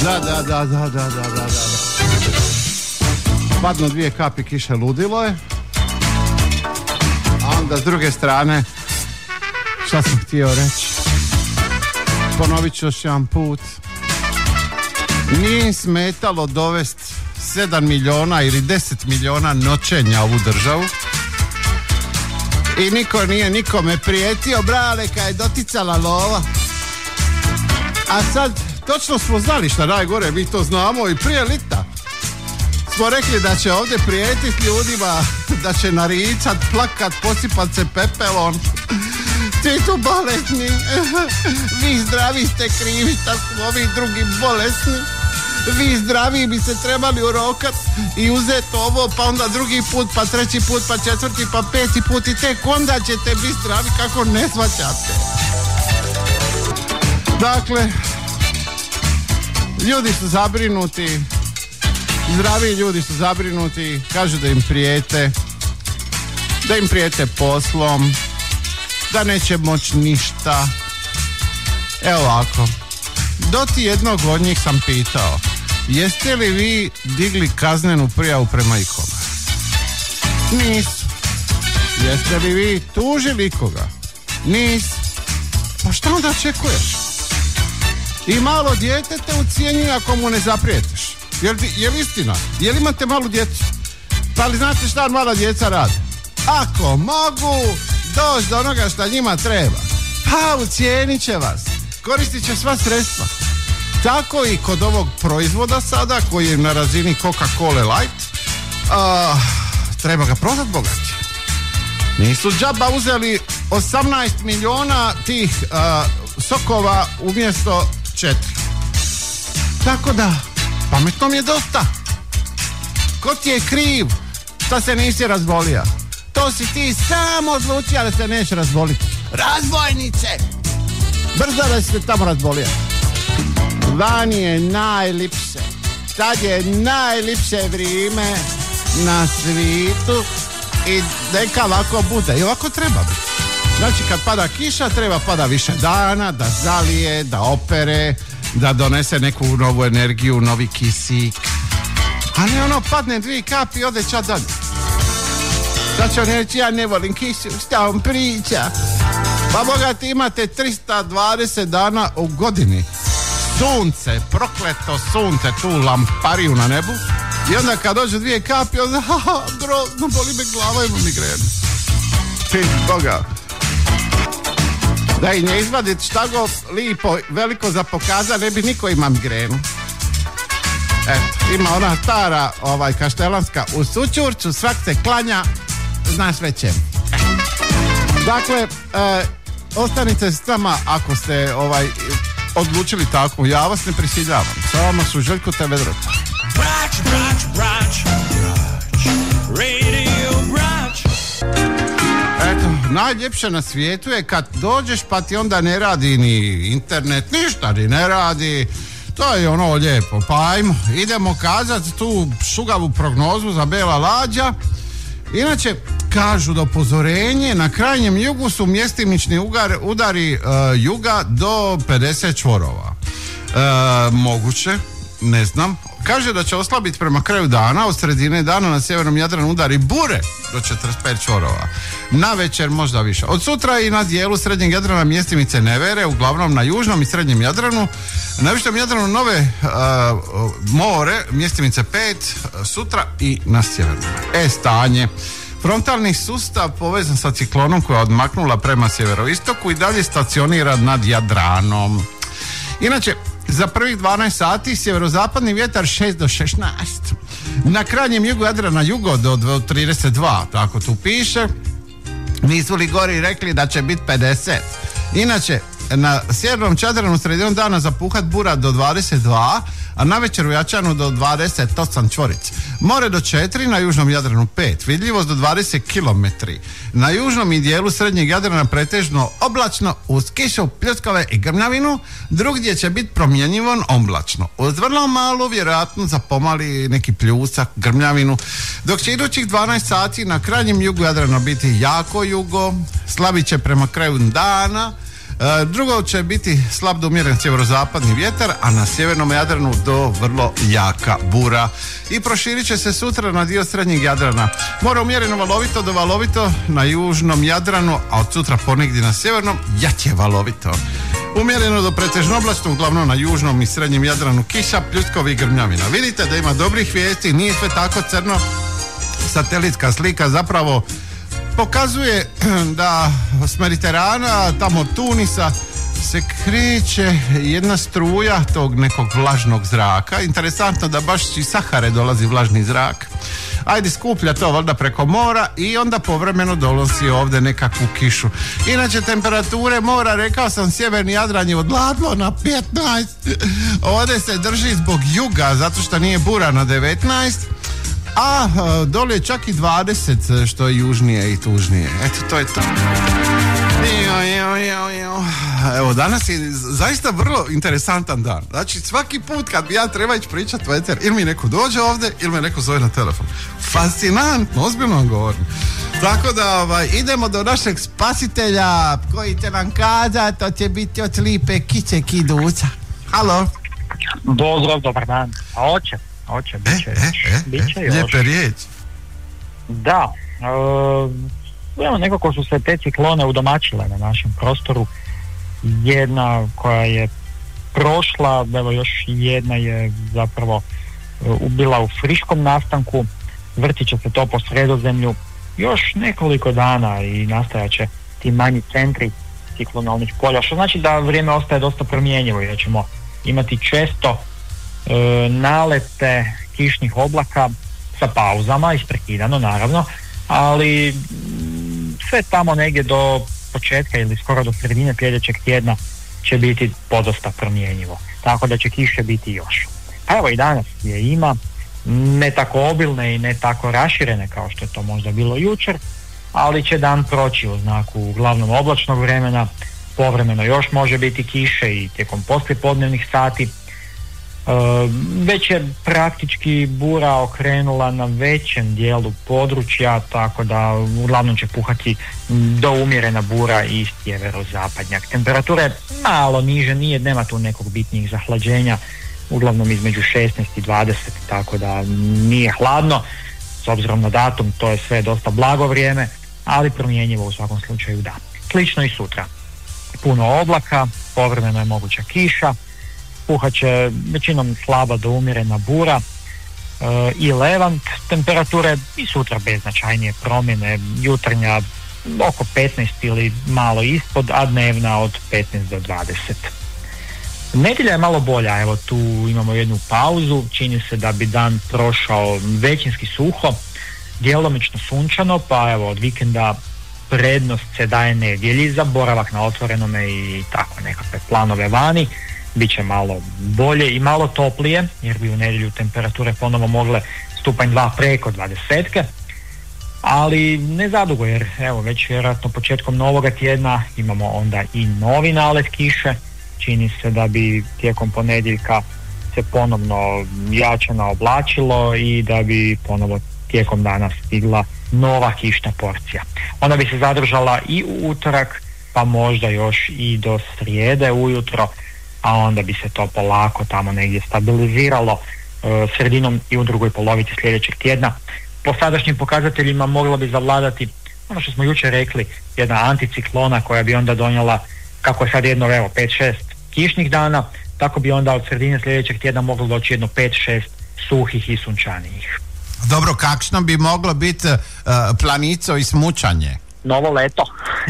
Da. Padnu 2 kapi kiše, ludilo je. A onda s druge strane, šta sam htio reći? Ponovit ću još jedan put. Nije im smetalo dovesti 7 miliona ili 10 miliona noćenja u ovu državu. I niko nije nikome prijetio, brale, kad je doticala lova. A sad, točno smo znali šta najgore, mi to znamo i prije lita. Smo rekli da će ovdje prijetiti ljudima, da će naricat, plakat, posipat se pepelom. Ti tu bolesni, vi zdravi ste krivi što smo ovi drugi bolesni. Vi zdravi bi se trebali urokat i uzeti ovo, pa onda drugi put, pa treći put, pa četvrti, pa peti put i tek onda ćete biti zdravi, kako ne shvaćate. Dakle, ljudi su zabrinuti, zdravi ljudi su zabrinuti, kažu da im prijete poslom, da neće moći ništa. Evo ovako, do ti jednog od njih sam pitao, jeste li vi digli kaznenu prijavu prema ikome? Nisu. Jeste li vi tužili ikoga? Nisu. Pa šta onda očekuješ? I malo dijete te ucijenjuje ako mu ne zaprijetiš. Je li istina? Je li imate malu djecu? Pa li znate šta mala djeca rade? Ako mogu doći do onoga šta njima treba, pa ucijenit će vas. Koristit će sva sredstva. Tako i kod ovog proizvoda sada, koji je na razini Coca-Cola Light, treba ga prodati bogati. Nisu džaba uzeli 18 miliona tih sokova umjesto 4. Tako da, pametno mi je dosta. Ko ti je kriv što se nisi razbolija? To si ti samo odlučio da se neće razboliti. Razbojnice! Brzo da si se tamo razbolio. Vani je najlipše. Sad je najlipše vrijeme na svijetu i neka ovako bude. I ovako treba biti. Znači kad pada kiša treba pada više dana, da zalije, da opere, da donese neku novu energiju, novi kisik. A ne ono padne 2 kapi i ode ča dalje. Sad će on reći, ja ne volim kišu, šta on priča? Pa bogati, imate 320 dana u godini. Sunce, prokleto sunce, tu lampariju na nebu. I onda kad dođe 2 kapi, onda grozno, boli me glava, imam migrenu. Ti Boga. Da i ne izvadit šta go lipo, veliko za pokaza, ne bi niko ima migrenu. Eto, ima ona stara kaštelanska, u Sućurcu svak se klanja, znaš već čemu. Dakle, ostanite s nama ako ste odlučili tako, ja vas ne prisiljavam. Sa vama su Željko te Vedrota. Eto, najljepše na svijetu je kad dođeš pa ti onda ne radi ni internet, ništa ni ne radi. To je ono lijepo, pa ajmo, idemo kazati tu šugavu prognozu za bela lađa. Inače, kažu da upozorenje na krajnjem jugu su mjestimični udari juga do 50 čvorova. Moguće, ne znam. Kaže da će oslabiti prema kraju dana, od sredine dana na sjevernom Jadranu udari bure do 45 čvorova. Na večer možda više. Od sutra i na dijelu srednjeg Jadrana mjestimice nevere, uglavnom na južnom i srednjem Jadranu. Na vištom Jadranu nove more, mjestimice 5, sutra i na sjevernom. Stanje. Frontalni sustav povezan sa ciklonom koja je odmaknula prema sjeveroistoku i dalje stacionira nad Jadranom. Inače, za prvih 12 sati sjeverozapadni vjetar 6 do 16. Na krajnjem jugu Jadrana jugo do 32, tako tu piše. Nisu li gori rekli da će biti 50. Inače, na sjevernom Jadranu sredinom dana zapuhat bura do 22, a na večer u Jačanu do 28 čvoric. More do 4, na južnom Jadranu 5. Vidljivost do 20 km. Na južnom i dijelu srednjeg Jadrana pretežno oblačno uz kišu, pljuskove i grmljavinu. Drugdje će biti promjenjivo oblačno. Uz vrlo malu vjerojatno za pomali neki pljusak, grmljavinu. Dok će idućih 12 sati na krajnjem jugu Jadrana biti jako jugo. Slabit će prema kraju dana. Drugo će biti slab do umjeren sjeverozapadni vjetar, a na sjevernom Jadranu do vrlo jaka bura. I proširit će se sutra na dio srednjeg Jadrana. More umjereno valovito do valovito na južnom Jadranu, a od sutra ponegdje na sjevernom jače valovito. Umjereno do pretežno oblačno, uglavnom na južnom i srednjem Jadranu kiša, pljuskovi i grmljavina. Vidite da ima dobrih vijesti, nije sve tako crno. Satelitska slika zapravo pokazuje da s Mediterana, tamo od Tunisa, se kreće jedna struja tog nekog vlažnog zraka. Interesantno da baš iz Sahare dolazi vlažni zrak. Ajde, skuplja to valjda preko mora i onda povremeno dolazi ovdje nekakvu kišu. Inače, temperature mora, rekao sam, sjeverni Jadran je odladlo na 15. Ovdje se drži zbog juga, zato što nije bura, na 19. A dole je čak i 20, što je južnije i tužnije. Eto, to je to. Evo, danas je zaista vrlo interesantan dan. Znači, svaki put kad bi ja treba ići pričat u eter, ili mi neko dođe ovdje, ili me neko zove na telefon. Fascinantno, ozbiljno vam govorim. Tako da idemo do našeg spasitelja, koji će nam kazati, to će biti od lipe kiće kiduca. Halo? Pozdrav, dobar dan. A hoće, bit će još. Lijepe riječi. Da, evo, nekako su se te ciklone udomačile na našem prostoru. Jedna koja je prošla, evo još jedna je zapravo bila u friškom nastanku, vrtit će se to po Sredozemlju još nekoliko dana i nastajat će ti manji centri ciklonalnih polja, što znači da vrijeme ostaje dosta promjenjivo i da ćemo imati često nalete kišnih oblaka sa pauzama, isprekidano naravno, ali sve tamo negdje do početka ili skoro do sredine sljedećeg tjedna će biti podosta promjenjivo, tako da će kiše biti još. Pa evo, i danas je ima, ne tako obilne i ne tako raširene kao što je to možda bilo jučer, ali će dan proći u znaku uglavnom oblačnog vremena, povremeno još može biti kiše i tijekom poslijepodnevnih sati. Već je praktički bura okrenula na većem dijelu područja, tako da uglavnom će puhati do umjerena bura i sjeverozapadnjak. Temperatura je malo niže, nema tu nekog bitnijih zahlađenja, uglavnom između 16 i 20, tako da nije hladno. S obzirom na datum, to je sve dosta blago vrijeme, ali promjenjivo u svakom slučaju da. Slično i sutra. Puno oblaka, povremeno je moguća kiša, puhat će većinom slaba do umjerena bura i levant. Temperature i sutra bez značajnije promjene, jutarnja oko 15 ili malo ispod, a dnevna od 15 do 20. Nedjelja je malo bolja, evo tu imamo jednu pauzu, čini se da bi dan prošao većinski suho, djelomično sunčano, pa evo od vikenda prednost se daje nedjelji za boravak na otvorenome i tako nekakve planove vani. Biće malo bolje i malo toplije, jer bi u nedjelju temperature ponovo mogle stupanj 2 preko 20, ali ne zadugo, jer evo već vjerojatno početkom novoga tjedna imamo onda i novi nalet kiše. Čini se da bi tijekom ponedjeljka se ponovno jačano oblačilo i da bi ponovo tijekom dana stigla nova kišna porcija. Ona bi se zadržala i u utorak, pa možda još i do srijede ujutro, a onda bi se to polako tamo negdje stabiliziralo sredinom i u drugoj polovici sljedećeg tjedna. Po sadašnjim pokazateljima mogla bi zavladati ono što smo jučer rekli, jedna anticiklona koja bi onda donijela, kako je sad jedno 5-6 kišnih dana, tako bi onda od sredine sljedećeg tjedna moglo doći jedno 5-6 suhih i sunčanijih. Dobro, kakšno bi moglo biti planico i smučanje? Novo leto.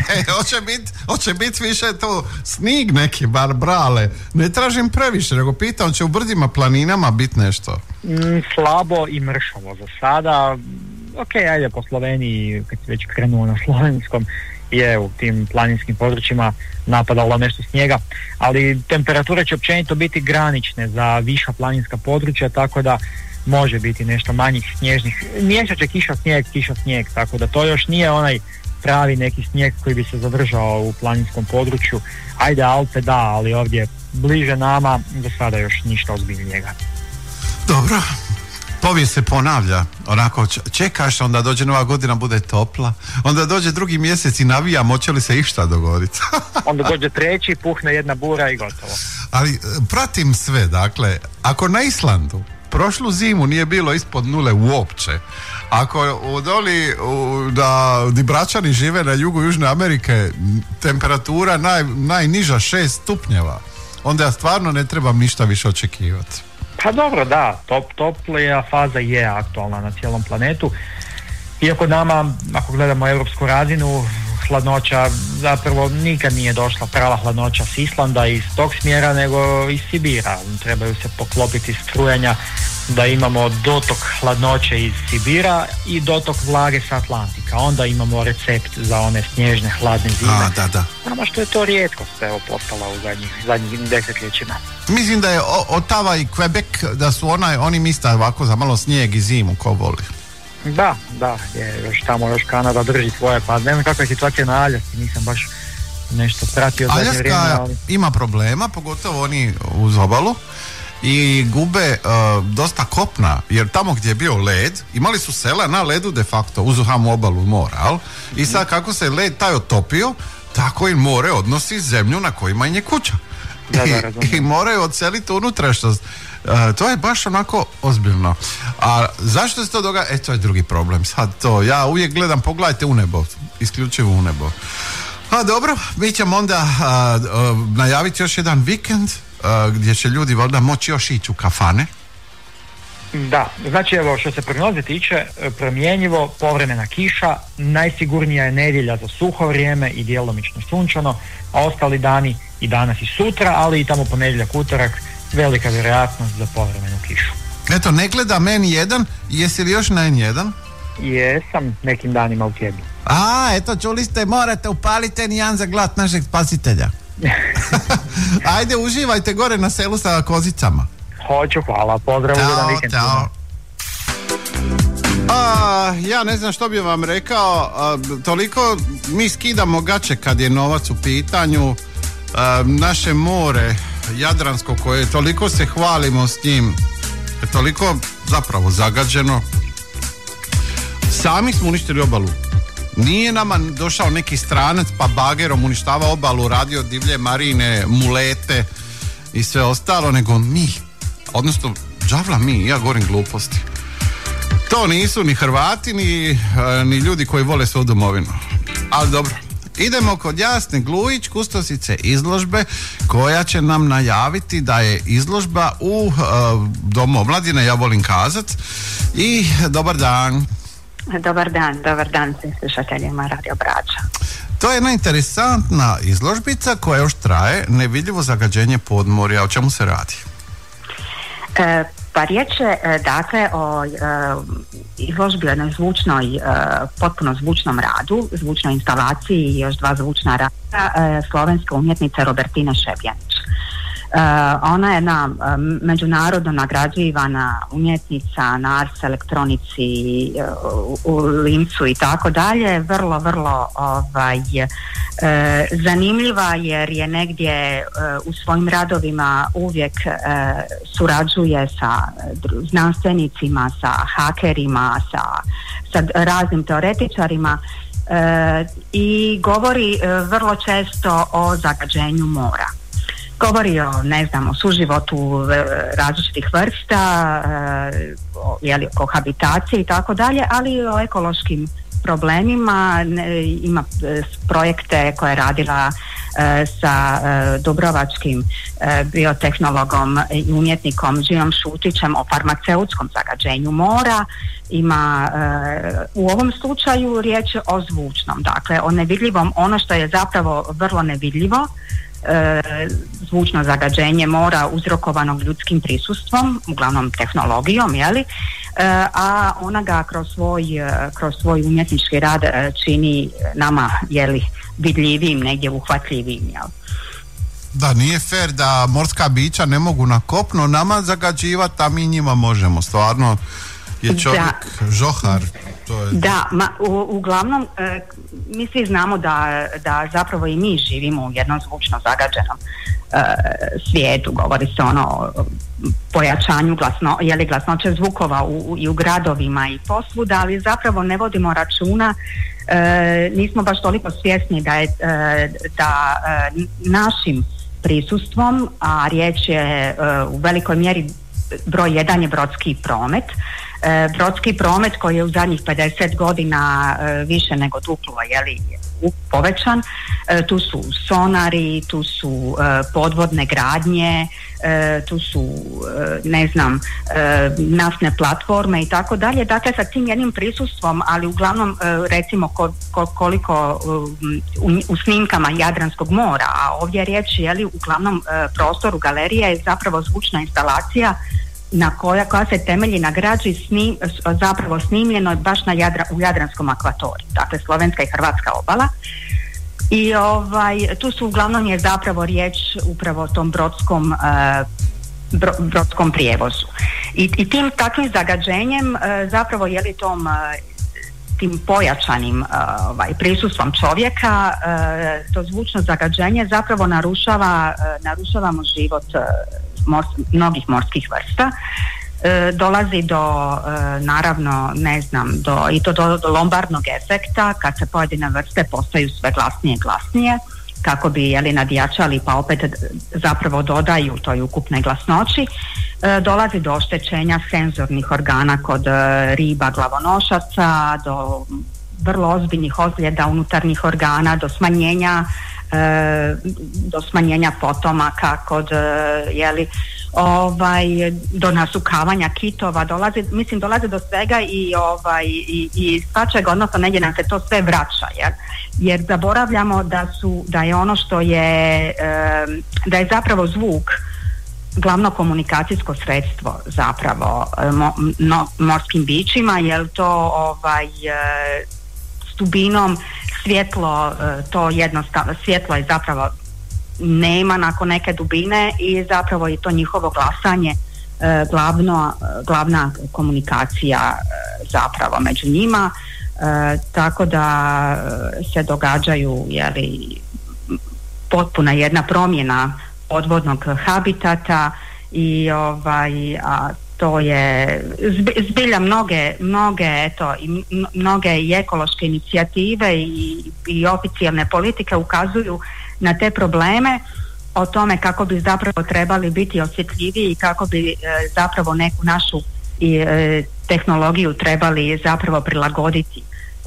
Hoće biti više to snig neki, bar brale. Ne tražim previše, nego pitam, će u brdima planinama biti nešto? Slabo i mršavo za sada. Ok, ajde po Sloveniji, kad se već krenuo na slovenskom, je u tim planinskim područjima napadalo nešto snijega, ali temperature će općenito biti granične za viša planinska područja, tako da može biti nešto manjih snježnih. Miješat će kiša snijeg, tako da to još nije onaj pravi neki snijeg koji bi se zadržao u planinskom području. Ajde, Alpe da, ali ovdje bliže nama do sada još ništa ozbiljnijega. Dobro, povijest se ponavlja, onako čekaš, onda dođe nova godina, bude topla, onda dođe drugi mjesec i navija, moće li se išta dogoditi. Onda dođe treći, puhne jedna bura i gotovo. Ali pratim sve, dakle, ako na Islandu prošlu zimu nije bilo ispod nule uopće, ako da Bračani žive na jugu Južne Amerike, temperatura najniža 6 stupnjeva, onda ja stvarno ne trebam ništa više očekivati. Pa dobro, da, toplija faza je aktualna na cijelom planetu. Iako nama, ako gledamo europsku razinu, hladnoća zapravo nikad nije došla prava hladnoća s Islanda iz tog smjera, nego iz Sibira. Trebaju se poklopiti strujanja da imamo dotok hladnoće iz Sibira i dotok vlage sa Atlantika. Onda imamo recept za one snježne hladne zime. Da. Samo što je to rijetkost postala u zadnjih desetljećima. Mislim da je Ottawa i Quebec, da su oni mista ovako za malo snijeg i zimu, ko voli. Da, je još tamo Kanada drži svoje, pa ne znam kakva je situacija na Aljasci, nisam baš nešto pratio zadnje vrijeme. Aljaska ima problema, pogotovo oni uz obalu, i gube dosta kopna, jer tamo gdje je bio led, imali su sela na ledu de facto, uz samu obalu mora, i sad kako se led taj otopio, tako i more odnosi zemlju na kojima je kuća. I moraju odseliti unutrašnjost. To je baš onako ozbiljno. A zašto se to događa? To je drugi problem. Sad to, ja uvijek gledam, pogledajte u nebo, isključivo u nebo. A dobro, mi ćemo onda najaviti još jedan vikend gdje će ljudi valjda moći još ići u kafane. Da, znači evo što se prognoze tiče, promjenjivo, povremena kiša, najsigurnija je nedjelja za suho vrijeme i djelomično sunčano, a ostali dani i danas i sutra, ali i tamo ponedjeljak, utorak, velika vjerojatnost za povremenu kišu. Eto, ne gleda N1, jesi li još na N1? Jesam, nekim danima u tjednu. Eto, čuli ste, morate upaliti N1 za glas našeg spasitelja. Ajde, uživajte gore na selu sa kozicama. Hoću, hvala, pozdrav, ugodan vikend. Ja ne znam što bi vam rekao, toliko mi skidamo gače kad je novac u pitanju, naše more Jadransko, koje toliko se hvalimo s njim, je toliko zapravo zagađeno. Sami smo uništili obalu. Nije nama došao neki stranac pa bagerom uništava obalu, radio divlje marine, mulete i sve ostalo, nego mi, odnosno đavla mi, ja govorim gluposti. To nisu ni Hrvati ni ljudi koji vole svoju domovinu. Ali dobro, idemo kod Jasne Glujić, kustosice izložbe, koja će nam najaviti da je izložba u Domu omladine, ja volim kazat. I dobar dan. Dobar dan svim slušateljima Radio Brača. To je jedna interesantna izložbica koja još traje, nevidljivo zagađenje podmorja. O čemu se radi? Pa riječ je dakle o izložbi o jednoj zvučnoj, potpuno zvučnom radu, zvučnoj instalaciji i još 2 zvučna rada slovenske umjetnice Robertine Šebjanić. Ona je jedna međunarodno nagrađivana umjetnica na Ars elektronici u Lincu i tako dalje, vrlo zanimljiva, jer je negdje u svojim radovima uvijek surađuje sa znanstvenicima, sa hakerima, sa raznim teoretičarima i govori vrlo često o zagađenju mora. Govori o suživotu različitih vrsta, o kohabitaciji i tako dalje, ali i o ekološkim problemima. Ima projekte koje je radila sa dubrovačkim biotehnologom i umjetnikom Žijom Šutićem o farmaceutskom zagađenju mora. Ima u ovom slučaju riječ o zvučnom, dakle o nevidljivom, ono što je zapravo vrlo nevidljivo, zvučno zagađenje mora uzrokovanog ljudskim prisustvom, uglavnom tehnologijom, a ona ga kroz svoj umjetnički rad čini nama vidljivim, negdje uhvatljivim. Da, nije fair da morska bića ne mogu na kopno nama zagađivati, a mi njima možemo. Stvarno je čovjek žohar. To je... Da, uglavnom mi svi znamo da zapravo i mi živimo u jednom zvučno zagađenom svijetu. Govori se o pojačanju glasnoće zvukova i u gradovima i posvuda, ali zapravo ne vodimo računa, nismo baš toliko svjesni da našim prisustvom, a riječ je u velikoj mjeri broj 1 je brodski promet. Brodski promet koji je u zadnjih 50 godina više nego duplo povećan. Tu su sonari, tu su podvodne gradnje, tu su naftne platforme i tako dalje. Dakle, sa tim jednim prisustvom, ali uglavnom koliko u snimkama Jadranskog mora, a ovdje riječ je uglavnom prostoru galerije je zapravo zvučna instalacija koja se temelji na građi zapravo snimljeno baš u Jadranskom akvatoriju, dakle slovenska i hrvatska obala. I tu su uglavnom je zapravo riječ upravo o tom brodskom prijevozu. I tim takvim zagađenjem zapravo tim pojačanim prisustvom čovjeka, to zvučno zagađenje zapravo narušavamo život mnogih morskih vrsta. Dolazi do do lombardnog efekta kad se pojedine vrste postaju sve glasnije i glasnije kako bi nadjačali pa opet zapravo dodaju toj ukupnoj glasnoći. Dolazi do oštećenja senzornih organa kod riba glavonošaca, do vrlo ozbiljnih ozljeda unutarnjih organa, do smanjenja potomaka kod do nasukavanja kitova, dolazi do svega i svačeg, odnosno negdje nam se to sve vraća, jer zaboravljamo da je ono što je da je zapravo zvuk glavno komunikacijsko sredstvo zapravo morskim bićima, jer to s dubinom svjetlo, to jednostavno svjetlo je zapravo nema nakon neke dubine i zapravo je to njihovo glasanje glavna komunikacija zapravo među njima, tako da se događaju potpuna jedna promjena podvodnog habitata i to je zbilja mnoge i ekološke inicijative i oficijalne politike ukazuju na te probleme, o tome kako bi zapravo trebali biti osjetljiviji i kako bi zapravo neku našu tehnologiju trebali zapravo prilagoditi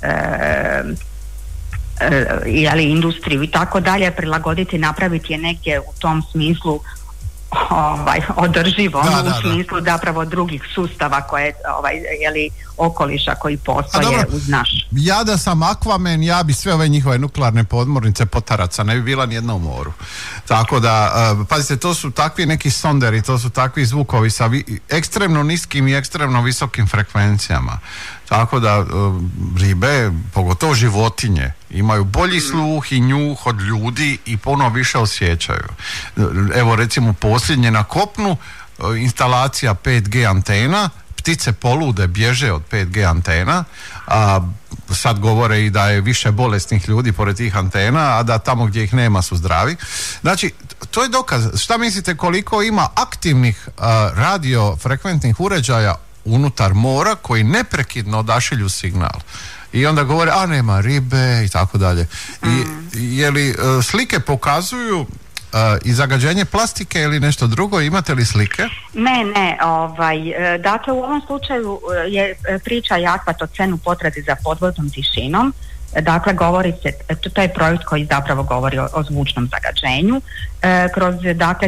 industriju i tako dalje, prilagoditi, napraviti je negdje u tom smislu održivo, u smislu zapravo drugih sustava koje okoliša koji postoje uz naš. Ja da sam Aquaman, ja bi sve ove njihove nuklearne podmornice potaraca, ne bi bila nijedna u moru. Tako da, pazite, to su takvi neki sonderi, to su takvi zvukovi sa ekstremno niskim i ekstremno visokim frekvencijama. Tako da ribe, pogotovo životinje, imaju bolji sluh i njuh od ljudi i puno više osjećaju. Evo recimo posljednje na kopnu, instalacija 5G antena, ptice polude, bježe od 5G antena, a sad govore i da je više bolesnih ljudi pored tih antena, a da tamo gdje ih nema su zdravi. Znači, to je dokaz. Šta mislite koliko ima aktivnih radiofrekventnih uređaja unutar mora koji neprekidno odašilju signal? I onda govore, nema ribe i tako dalje. I je li slike pokazuju i zagađenje plastike ili nešto drugo? Imate li slike? Ne, dakle u ovom slučaju je priča Aquatocen u potrazi za podvodnom tišinom. Dakle, govori se, to je projekt koji zapravo govori o zvučnom zagađenju. Kroz, dakle,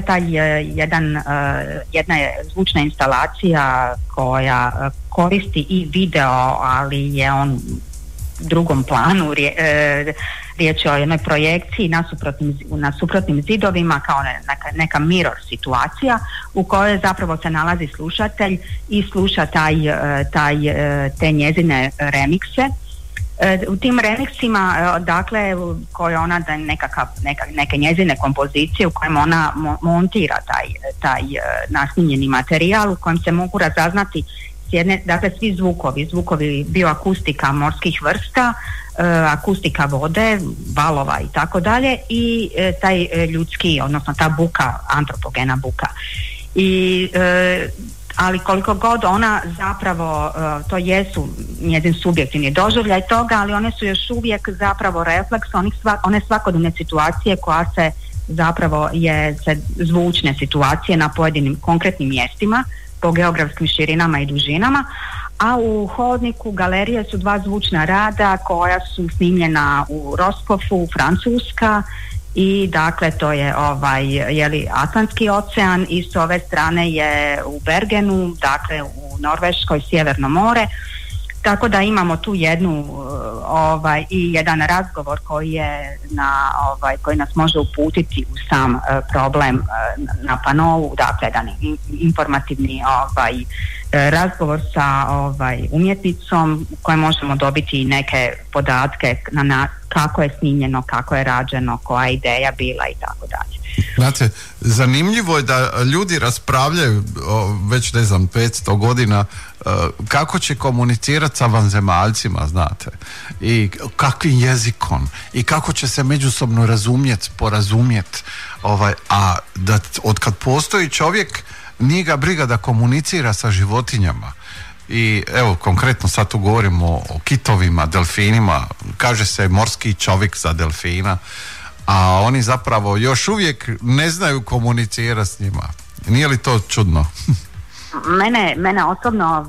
jedna je zvučna instalacija koja koristi i video, ali je on u drugom planu, riječ je o jednoj projekciji na suprotnim zidovima, kao neka mirror situacija u kojoj zapravo se nalazi slušatelj i sluša te njezine remikse. U tim remiksima, dakle, koje ona da neke njezine kompozicije u kojem ona montira taj nasnimljeni materijal u kojem se mogu razaznati s dakle svi zvukovi bioakustika morskih vrsta, akustika vode, valova i tako dalje, i taj ljudski, odnosno ta buka, antropogena buka. Ali koliko god ona zapravo, to jesu njezin subjektivni doživljaj toga, ali one su još uvijek zapravo refleks one svakodnevne situacije koja se zapravo zvučne situacije na pojedinim konkretnim mjestima po geografskim širinama i dužinama, a u hodniku galerije su 2 zvučna rada koja su snimljena u Roskofu, Francuska, i dakle to je Atlantski ocean, i s ove strane je u Bergenu, dakle u Norveškoj, Sjeverno more. Tako da imamo tu i jedan razgovor koji nas može uputiti u sam problem na panovu, dakle jedan informativni razgovor sa umjetnicom u kojem možemo dobiti neke podatke kako je snimljeno, kako je rađeno, koja je ideja bila i tako dalje. Znate, zanimljivo je da ljudi raspravljaju već 500 godina kako će komunicirati sa vanzemaljcima, znate, i kakvim jezikom i kako će se međusobno porazumjeti, a da od kad postoji čovjek nije ga briga da komunicira sa životinjama. I evo, konkretno sad tu govorimo o kitovima, delfinima, kaže se morski čovjek za delfina, a oni zapravo još uvijek ne znaju komunicirati s njima. Nije li to čudno? Mene osobno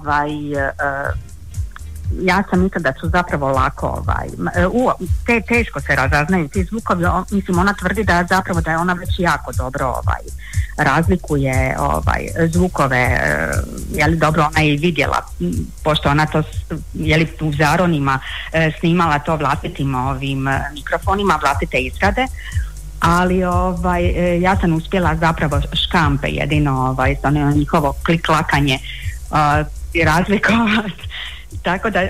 ja sam mislila da su zapravo lako teško se razaznaju ti zvukovi. Mislim, ona tvrdi da je ona već jako dobro razlikuje zvukove, dobro, ona je i vidjela, pošto ona to u Zaronima snimala to vlastitim mikrofonima, vlastite izrade, ali ja sam uspjela zapravo škampe jedino njihovo kliklakanje razlikovati. Tako da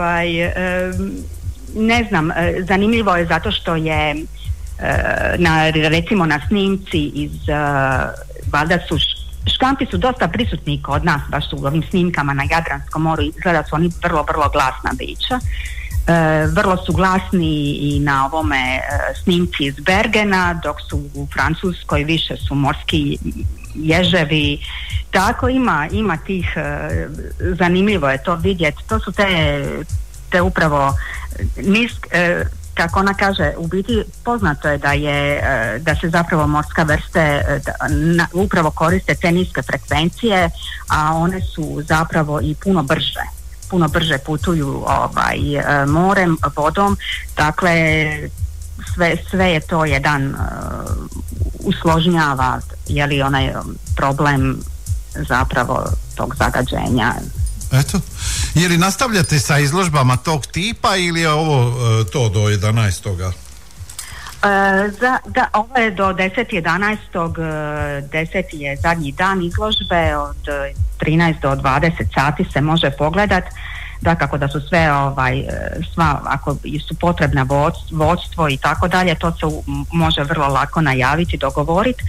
ne znam, zanimljivo je zato što je recimo na snimci iz valjda su škampi su dosta prisutni kod nas, baš u ovim snimkama na Jadranskom moru, izgleda su oni vrlo, vrlo glasna bića. Vrlo su glasni i na ovome snimci iz Bergena, dok su u Francuskoj više su morski ježevi. Tako ima tih, zanimljivo je to vidjeti. To su te upravo kako ona kaže, u biti poznato je da se zapravo morska vrste upravo koriste te niske frekvencije, a one su zapravo i puno brže putuju morem, vodom, dakle sve je to jedan usložnjava onaj problem zapravo tog zagađenja. Eto, je li nastavljate sa izložbama tog tipa ili je ovo to do 11. Ovo je do 10.11. 10. je zadnji dan izložbe, od 13 do 20 sati se može pogledat. Dakako da su sva, ako su potrebna vodstvo i tako dalje, to se može vrlo lako najaviti, dogovoriti.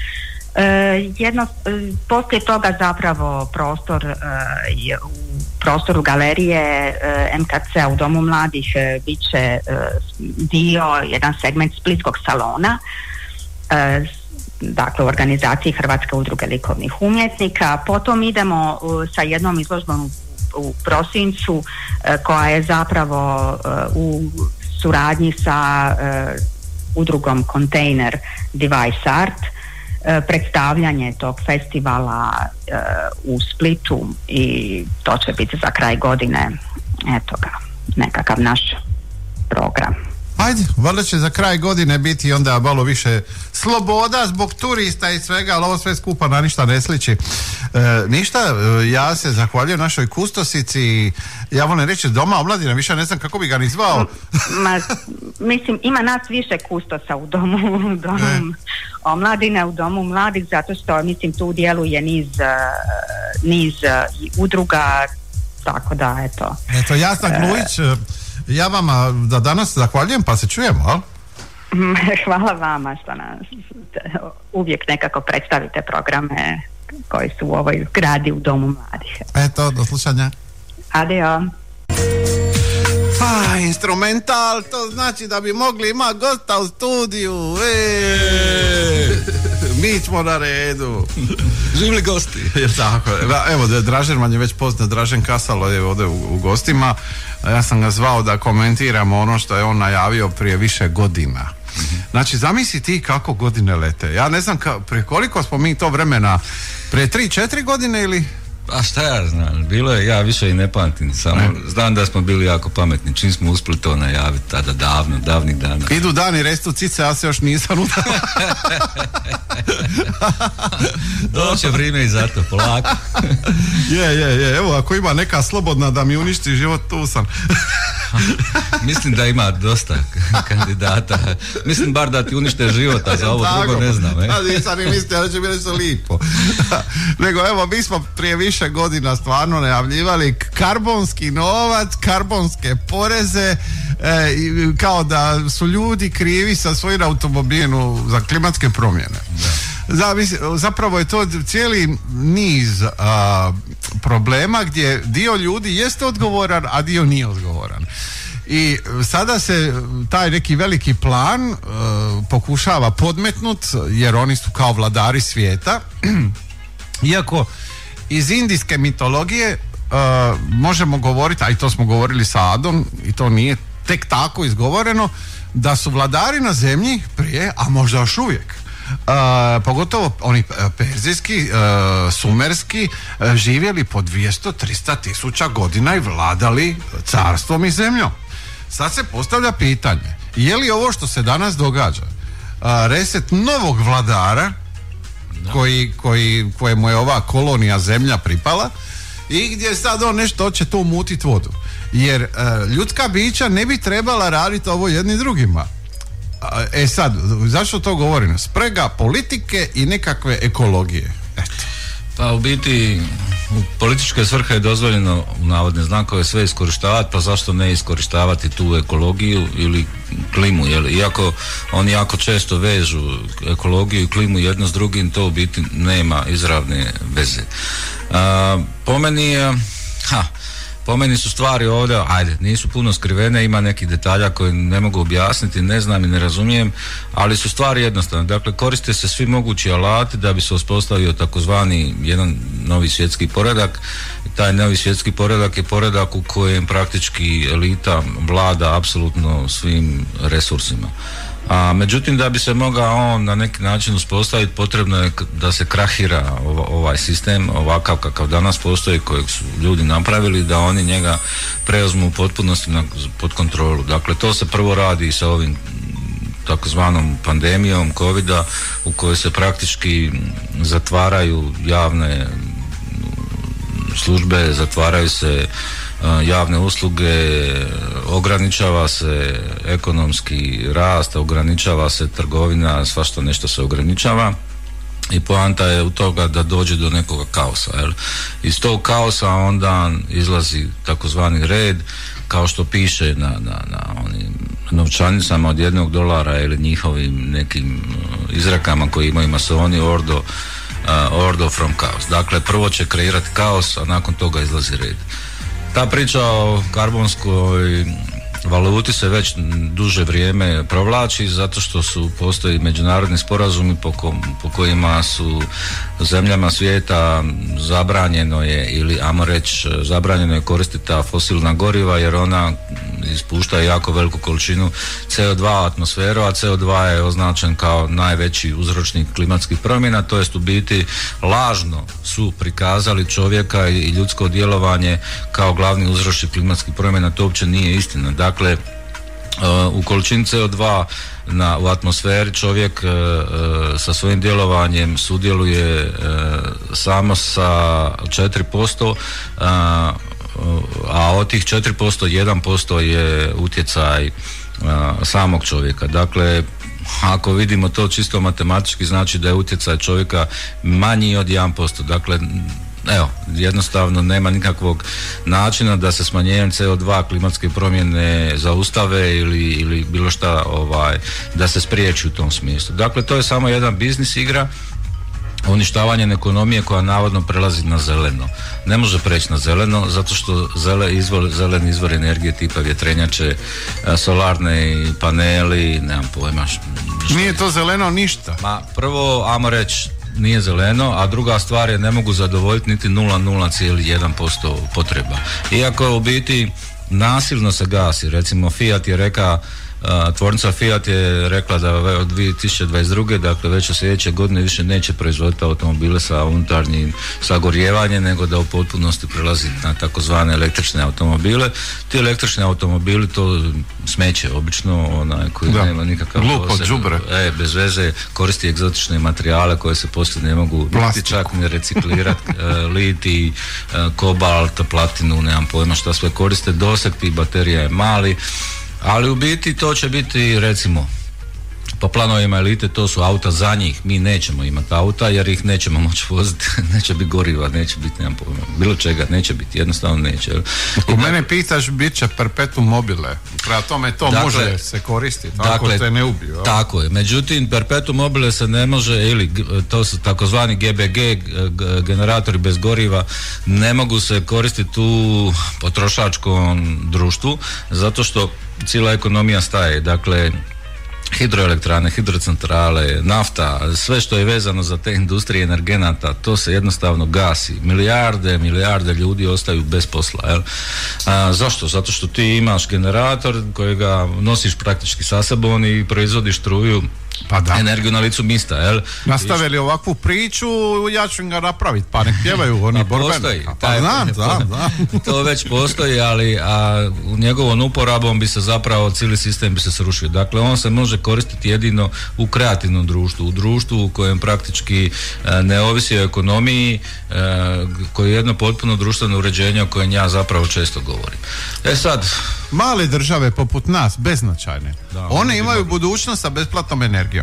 Poslije toga zapravo u prostoru galerije MKC-a u Domu mladih bit će jedan segment splitskog salona, dakle u organizaciji Hrvatske udruge likovnih umjetnika. Potom idemo sa jednom izložbom u prosincu koja je zapravo u suradnji sa udrugom Container Device Art, predstavljanje tog festivala u Splitu, i to će biti za kraj godine, eto ga, nekakav naš program. Ajde, valjda će za kraj godine biti onda malo više sloboda zbog turista i svega, ali ovo sve skupa na ništa ne sliči. Ništa, ja se zahvaljujem našoj kustosici, ja volim reći Doma omladine, više ne znam kako bi ga ni zvao. Mislim, ima nas više kustosa u domu omladine, u Domu mladih, zato što mislim tu djeluje niz udruga, tako da eto. Eto, Jasna Glujić, ja vama da danas zahvaljujem, pa se čujemo, ali? Hvala vama što nas uvijek nekako predstavite programe koji su u ovoj zgradi u Domu mladih. Eto, do slušanja. Adio. Instrumental, to znači da bi mogli imati gosta u studiju. Mi smo na redu. Živli gosti. Tako, evo, Dražen vam je već poznat, Dražen Kasalo je ovdje u gostima. Ja sam ga zvao da komentiramo ono što je on najavio prije više godina. Znači, zamisli ti kako godine lete. Ja ne znam prije koliko smo mi to vremena, prije 3-4 godine ili... A šta ja znam, bilo je, ja više i ne pamtim, samo znam da smo bili jako pametni, čim smo uspjeli to najaviti tada davnih dana. Idu dani, restu cice, ja se još nisam udala. Doće vrijeme i zato, polako. Je, evo ako ima neka slobodna da mi uništi život, tu sam. Mislim da ima dosta kandidata, mislim bar da ti unište život, a za ovo drugo ne znam. Nisam ni mislio da će mi nešto lipo. Nego evo, mi smo prije više godina stvarno najavljivali karbonski novac, karbonske poreze, kao da su ljudi krivi sa svojim automobilom za klimatske promjene. Zapravo je to cijeli niz problema gdje dio ljudi jeste odgovoran, a dio nije odgovoran. I sada se taj neki veliki plan pokušava podmetnut, jer oni su kao vladari svijeta. Iako iz indijske mitologije možemo govoriti, a i to smo govorili sa Adom, i to nije tek tako izgovoreno, da su vladari na zemlji prije, a možda još uvijek, pogotovo oni perzijski, sumerski, živjeli po 200-300 tisuća godina i vladali carstvom i zemljom. Sad se postavlja pitanje, je li ovo što se danas događa reset novog vladara kojemu je ova kolonija zemlja pripala i gdje sad on nešto hoće to mutit vodu, jer ljudska bića ne bi trebala raditi ovo jedni drugima. Sad, zašto to govorim? Sprega politike i nekakve ekologije. Eto. Pa u biti u političke svrhe je dozvoljeno u navodne znakove sve iskorištavati, pa zašto ne iskorištavati tu ekologiju ili klimu, iako oni jako često vežu ekologiju i klimu jedno s drugim, to u biti nema izravne veze. Po meni su stvari ovdje, nisu puno skrivene, ima nekih detalja koje ne mogu objasniti, ne znam i ne razumijem, ali su stvari jednostavne. Dakle, koriste se svi mogući alati da bi se uspostavio takozvani jedan novi svjetski poredak. Taj novi svjetski poredak je poredak u kojem praktički elita vlada apsolutno svim resursima. Međutim, da bi se mogao on na neki način uspostaviti, potrebno je da se krahira ovaj sistem ovakav kakav danas postoji, kojeg su ljudi napravili, da oni njega preuzmu u potpunosti pod kontrolu. Dakle, to se prvo radi sa ovim takozvanom pandemijom covida, u kojoj se praktički zatvaraju javne službe, zatvaraju se javne usluge, ograničava se ekonomski rast, ograničava se trgovina, svašta nešto se ograničava i poanta je u toga da dođe do nekoga kaosa. Iz tog kaosa onda izlazi takozvani red, kao što piše na onim novčanicama od $1 ili njihovim nekim izrakama koji imaju masoni, ordo from chaos. Dakle, prvo će kreirati kaos, a nakon toga izlazi red. Ta priča o karbonskoj valuti se već duže vrijeme provlači zato što postoji međunarodni sporazumi po kojima su zemljama svijeta zabranjeno je, ili ajmo reći zabranjeno je koristiti ta fosilna goriva jer ona ispušta jako veliku količinu CO2 u atmosferu, a CO2 je označen kao najveći uzročnik klimatskih promjena, to jest u biti lažno su prikazali čovjeka i ljudsko djelovanje kao glavni uzročnik klimatskih promjena, to uopće nije istina. Dakle, u količini CO2 u atmosferi čovjek sa svojim djelovanjem sudjeluje samo sa 4%, a od tih 4% 1% je utjecaj samog čovjeka. Dakle, ako vidimo to čisto matematički, znači da je utjecaj čovjeka manji od 1%. Dakle, evo, jednostavno nema nikakvog načina da se smanjenjem CO2 klimatske promjene zaustave ili bilo šta da se spriječi u tom smislu. Dakle, to je samo jedan biznis igra uništavanjem ekonomije koja navodno prelazi na zeleno. Ne može preći na zeleno zato što zeleni izvor energije tipa vjetrenjače, solarne paneli, nemam pojma. Nije to zeleno ništa. Ma prvo, ajmo reći, nije zeleno, a druga stvar je ne mogu zadovoljiti niti 0,01% potreba. Iako u biti nasilno se gasi, recimo Fiat je rekao, tvornica Fiat je rekla da od 2022. dakle već od sljedeće godine više neće proizvoditi automobile sa unutarnjim sagorjevanjem, nego da u potpunosti prelazi na takozvane električne automobile. Ti električni automobili to smeće obično, koji nema nikakav bez veze, koristi egzotične materijale koje se poslije ne mogu niti čak ni reciklirati, litij, kobalt, platinu, nemam pojma šta sve koriste, doseg tih baterija je mali. Ali u biti to će biti, recimo, po planovima elite to su auta za njih. Mi nećemo imati auta jer ih nećemo moći voziti. Neće biti goriva, neće biti, nemam pojma, bilo čega, neće biti, jednostavno neće. Ako mene pitaš, bit će perpetuum mobile. Prema tome to može se koristiti, ako te ne ubiju. Tako je, međutim perpetuum mobile se ne može, ili to su takozvani GBG, generatori bez goriva, ne mogu se koristiti u potrošačkom društvu, zato što cijela ekonomija staje. Dakle, hidroelektrane, hidrocentrale, nafta, sve što je vezano za te industrije energenata, to se jednostavno gasi. Milijarde ljudi ostaju bez posla. Jel? Zašto? Zato što ti imaš generator kojega nosiš praktički sa sobom i proizvodiš struju, energiju na licu mista. Jel? Nastavili ovakvu priču, ja ću ga napraviti, pa nek pjevaju oni borbeni. Znam. To već postoji, ali u njegovom uporabom bi se zapravo cijeli sistem bi se srušio. Dakle, on se može koristiti jedino u kreativnom društvu, u društvu u kojem praktički ne ovisi o ekonomiji, koje je jedno potpuno društveno uređenje o kojem ja zapravo često govorim. Sad, male države poput nas, beznačajne, one imaju budućnost sa besplatnom energijom.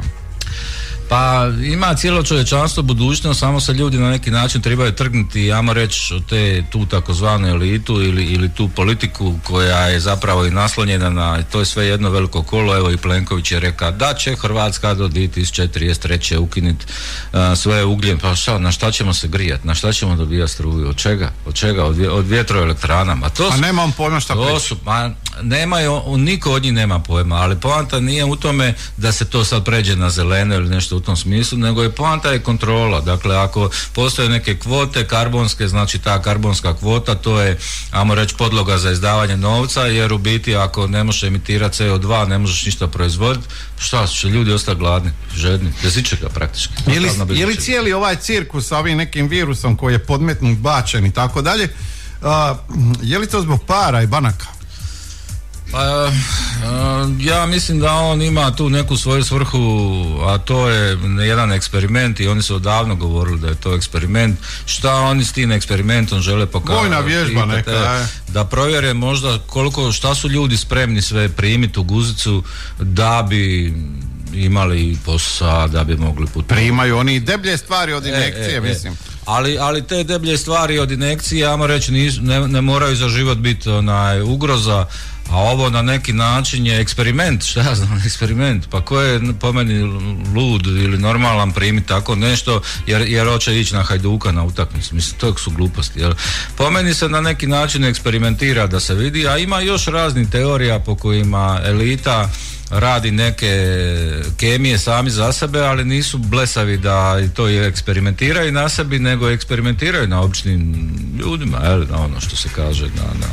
Pa ima cijelo čovječanstvo budućnost, samo se ljudi na neki način trebaju trgnuti, ajmo reći, tu takozvanu elitu ili tu politiku koja je zapravo i naslonjena na, to je sve jedno veliko kolo. Evo i Plenković je rekao da će Hrvatska do 2033. ukinuti sve ugljen. Pa na šta ćemo se grijati, na šta ćemo dobijati struju, od čega? Od vjetroelektrana. A nemam pojma šta priča. Nemaju, niko od njih nema pojma, ali poanta nije u tome da se to sad pređe na zeleno ili nešto u tom smislu, nego je poanta je kontrola. Dakle, ako postoje neke kvote karbonske, znači ta karbonska kvota, to je, ajmo reći, podloga za izdavanje novca, jer u biti ako ne možeš emitirati CO2, ne možeš ništa proizvoditi, šta će ljudi ostati gladni, žedni, bez ičega praktički. Je li cijeli ovaj cirkus sa ovim nekim virusom koji je podmetnut, bačen i tako dalje, je li to zbog para i banaka? Pa, ja mislim da on ima tu neku svoju svrhu, a to je jedan eksperiment i oni su odavno govorili da je to eksperiment. Šta oni s tim eksperimentom žele pokazati? Vojna vježba neka. Da provjere možda šta su ljudi spremni sve primiti u guzicu da bi imali posao, da bi mogli putovati. Primaju oni deblje stvari od injekcije, mislim. Ali te deblje stvari od injekcije, ajmo reći, ne moraju za život biti ugroza, a ovo na neki način je eksperiment, šta ja znam, eksperiment, pa ko je po meni lud ili normalan primiti tako nešto jer hoće ići na Hajduka na utakmicu, mislim, to su gluposti, jer po meni se na neki način eksperimentira da se vidi, a ima još raznih teorija po kojima elita radi neke kemije sami za sebe, ali nisu blesavi da to eksperimentiraju na sebi, nego eksperimentiraju na običnim ljudima, na ono što se kaže,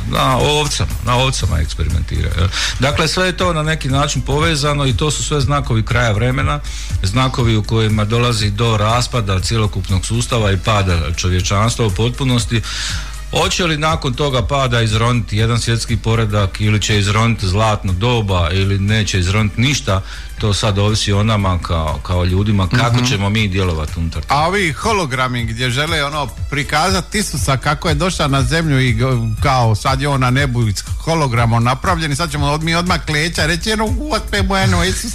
na ovcama eksperimentiraju. Dakle, sve je to na neki način povezano i to su sve znakovi kraja vremena, znakovi u kojima dolazi do raspada cjelokupnog sustava i pada čovječanstva u potpunosti. Hoće li nakon toga pada izroniti jedan svjetski poredak ili će izroniti zlatno doba ili neće izroniti ništa, to sad ovisi o nama kao ljudima kako ćemo mi djelovati unutar toga. A ovi hologrami gdje žele prikazati Isusa kako je došao na zemlju i kao sad je on na nebu s hologramom napravljen i sad ćemo mi odmah kleća reći Isus.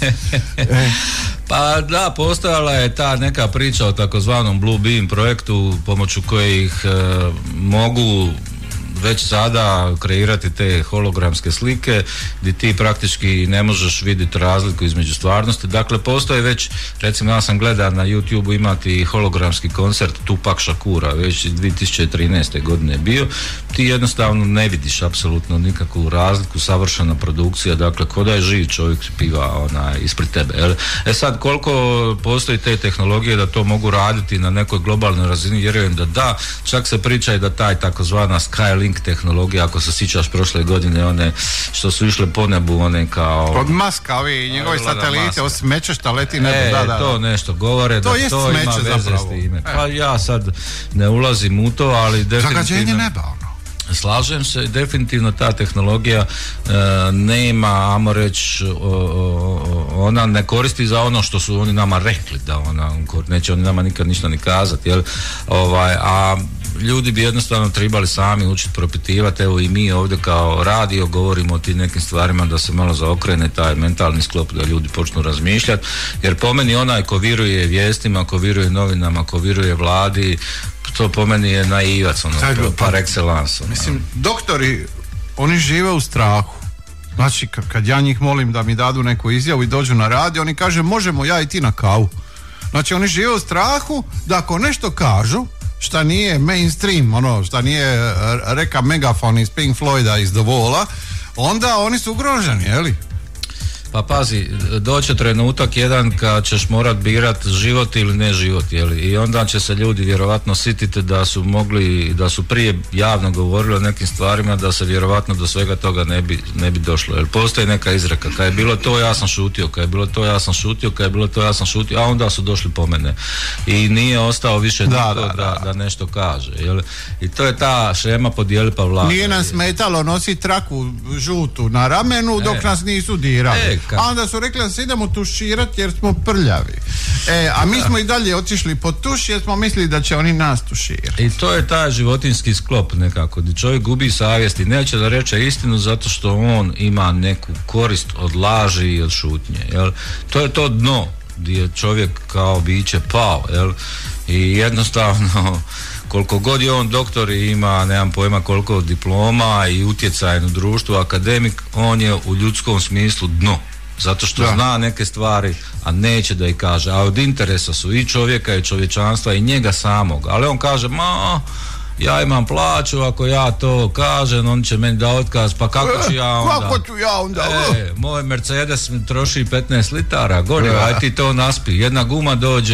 Pa da, postojala je ta neka priča o takozvanom Blue Beam projektu pomoću kojih mogu već sada kreirati te hologramske slike gdje ti praktički ne možeš vidjeti razliku između stvarnosti. Dakle, postoje već, recimo ja sam gledao na YouTube imati hologramski koncert Tupac Shakura, već 2013. godine je bio. Ti jednostavno ne vidiš apsolutno nikakvu razliku, savršena produkcija, dakle ko da je živ čovjek piva ispred tebe. Sad koliko postoji te tehnologije da to mogu raditi na nekoj globalnoj razini, vjerujem da, čak se priča i da taj takozvana Skylink tehnologija, ako se sjećaš prošle godine, one što su išle po nebu, one kao... Od Muska, ovi njegovi satelite, o smeće šta leti nebo, da. To nešto govore, to da to ima veze s time. Pa ja sad ne ulazim u to, ali definitivno... Zagađenje neba, ono. Slažem se, definitivno ta tehnologija nema, ajmo reći, ona ne koristi za ono što su oni nama rekli, da ona neće oni nama nikad ništa ni kazati, jel? A ljudi bi jednostavno trebali sami učiti propitivati, evo i mi ovdje kao radio govorimo o tim nekim stvarima da se malo zaokrene taj mentalni sklop, da ljudi počnu razmišljati, jer po meni onaj ko viruje vijestima, ko viruje novinama, ko viruje vladi, to po meni je naivac, par excellence. Mislim, doktori, oni žive u strahu. Znači, kad ja njih molim da mi dadu neku izjavu i dođu na radio, oni kaže možemo ja i ti na kavu. Znači, oni žive u strahu da ako nešto kažu, šta nije mainstream, šta nije reka megafon iz Pink Floyda iz The Wall-a, onda oni su ugroženi, jeli? Pa pazi, doće trenutak jedan kad ćeš morat birat život ili ne život, jeli? I onda će se ljudi vjerovatno sititi da su prije javno govorili o nekim stvarima, da se vjerovatno do svega toga ne bi došlo. Jer postoji neka izreka, kad je bilo to ja sam šutio, kad je bilo to ja sam šutio, kad je bilo to ja sam šutio, a onda su došli po mene. I nije ostao više niko da nešto kaže, jeli? I to je ta šema podijeli pa vlada. Nije nam smetalo nositi traku žutu na ramenu dok nas nisu dirali. A onda su rekli da se idemo tuširati jer smo prljavi. A mi smo i dalje otišli po tuš jer smo mislili da će oni nas tuširati. I to je taj životinjski sklop nekako, gdje čovjek gubi savjest i neće da reče istinu zato što on ima neku korist od laži i od šutnje. Jel? To je to dno gdje je čovjek kao biće pao. Jel? I jednostavno koliko god je on doktor i ima, nemam pojma koliko diploma i utjecajan u društvu, akademik, on je u ljudskom smislu dno. Zato što zna neke stvari, a neće da ih kaže. A od interesa su i čovjeka i čovječanstva i njega samog. Ali on kaže, ja imam plaću, ako ja to kažem, on će meni da otkaz, pa kako ću ja onda? Kako ću ja onda? Moj Mercedes troši 15 litara goriva, aj ti to naspi. Jedna guma dođe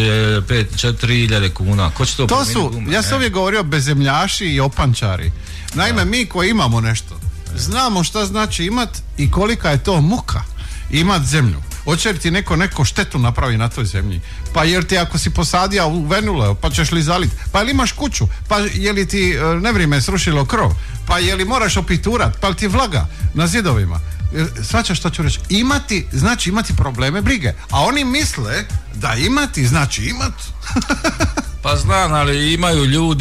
4.000 kuna. Ko će to promijeniti gume? Ja sam uvijek govorio bezemljaši i opančari. Naime, mi koji imamo nešto, znamo šta znači imat i kolika je to muka imat zemlju. Hoće li ti neko štetu napravi na toj zemlji? Pa jer ti ako si posadio u venule, pa ćeš li zaliti? Pa jel imaš kuću? Pa je li ti nevrijeme srušilo krov? Pa je li moraš opiturat? Pa li ti vlaga na zidovima? Svačaš što ću reći? Imati znači imati probleme, brige. A oni misle da imati znači imat. Pa znam, ali imaju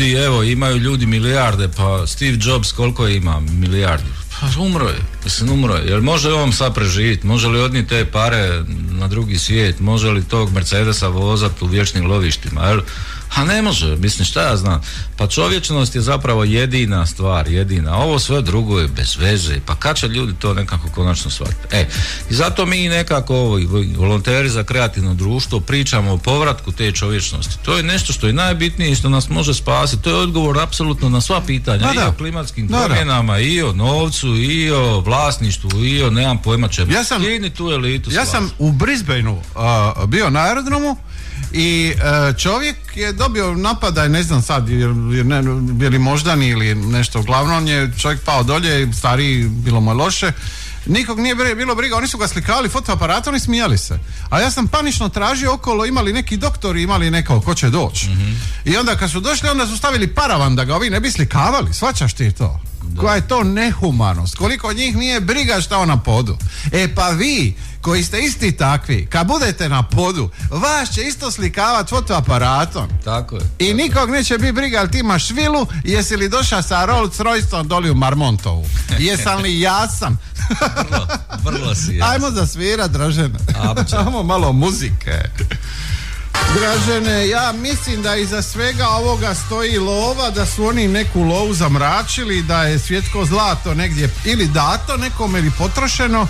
ljudi milijarde, pa Steve Jobs koliko ima milijardi? Pa umro je. Jer može on sad preživjeti? Može li odnijeti te pare na drugi svijet? Može li tog Mercedesa vozati u vječnim lovištima? Jel? A ne može, mislim šta ja znam. Pa čovječnost je zapravo jedina stvar, ovo sve drugo je bez veze. Pa kad će ljudi to nekako konačno shvatiti? I zato mi nekako volonteri za kreativno društvo pričamo o povratku te čovječnosti. To je nešto što je najbitnije i što nas može spasiti. To je odgovor apsolutno na sva pitanja. I o klimatskim promjenama, i o novcu, i o vlasništvu, i o nemam pojma čemu. Ja sam u Brisbaneu bio na aerodromu i čovjek je dobio napadaj, ne znam sad je li moždani ili nešto, uglavnom je čovjek pao dolje, stariji, bilo mu je loše, nikog nije bilo briga, oni su ga slikali fotoaparatom i smijali se, a ja sam panično tražio okolo, imali neki doktori, imali neko ko će doći, i onda kad su došli onda su stavili paravan da ga ovi ne bi slikavali, shvaćaš ti to? Koja je to nehumanost, koliko njih nije briga šta on na podu. Pa vi koji ste isti takvi, kad budete na podu, vas će isto slikavati fotoaparatom. Tako je. I nikog neće biti briga, ali ti imaš vilu, jesi li došao sa Rolls Royceom doli u Marmontovu? Jesam li jasan? Vrlo si jasan. Ajmo zasvirat, Dražena. Ajmo malo muzike. Dražene, ja mislim da iza svega ovoga stoji lova, da su oni neku lovu zamračili, da je svjetsko zlato negdje ili dato nekome ili potrošeno.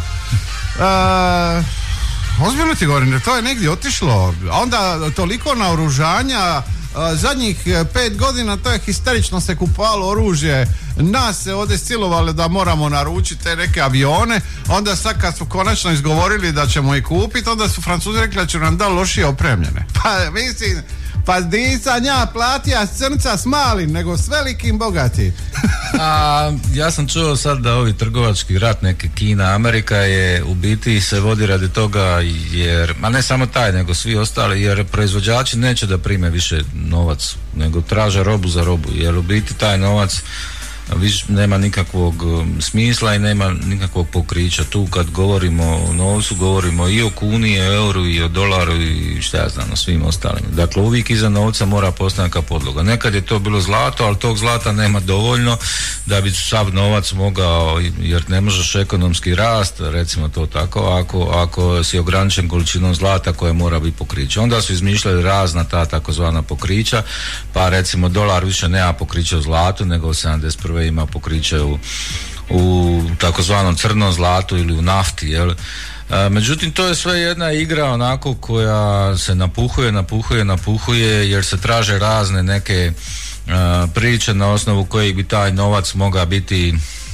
Ozbiljno ti govorim, to je negdje otišlo, a onda toliko naoružanja, zadnjih 5 godina to je histerično se kupovalo oružje, nas se ovdje silovali da moramo naručiti te neke avione, onda sad kad su konačno izgovorili da ćemo ih kupiti, onda su Francuzi rekli da će nam da lošije opremljene. Pa mislim, pa nisam ja platija crnca s malim, nego s velikim bogati. Ja sam čuo sad da ovi trgovački rat neke Kina, Amerika je u biti se vodi radi toga jer, a ne samo taj nego svi ostali, jer proizvođači neće da prime više novac, nego traže robu za robu, jer u biti taj novac nema nikakvog smisla i nema nikakvog pokrića. Tu kad govorimo o novcu, govorimo i o kuni, i o euru, i o dolaru i šta ja znam, o svim ostalim. Dakle, uvijek iza novca mora postojati neka podloga. Nekad je to bilo zlato, ali tog zlata nema dovoljno da bi sav novac mogao, jer ne možeš ekonomski rast, recimo to tako, ako si ograničen količinom zlata koje mora biti pokriće. Onda su izmišljali razna ta takozvana pokrića, pa recimo dolar više nema pokrića u zlatu, nego u 71. ima pokriće u takozvanom crnom zlatu ili u nafti, jel? Međutim, to je sve jedna igra onako koja se napuhuje jer se traže razne neke priče na osnovu kojih bi taj novac mogao biti,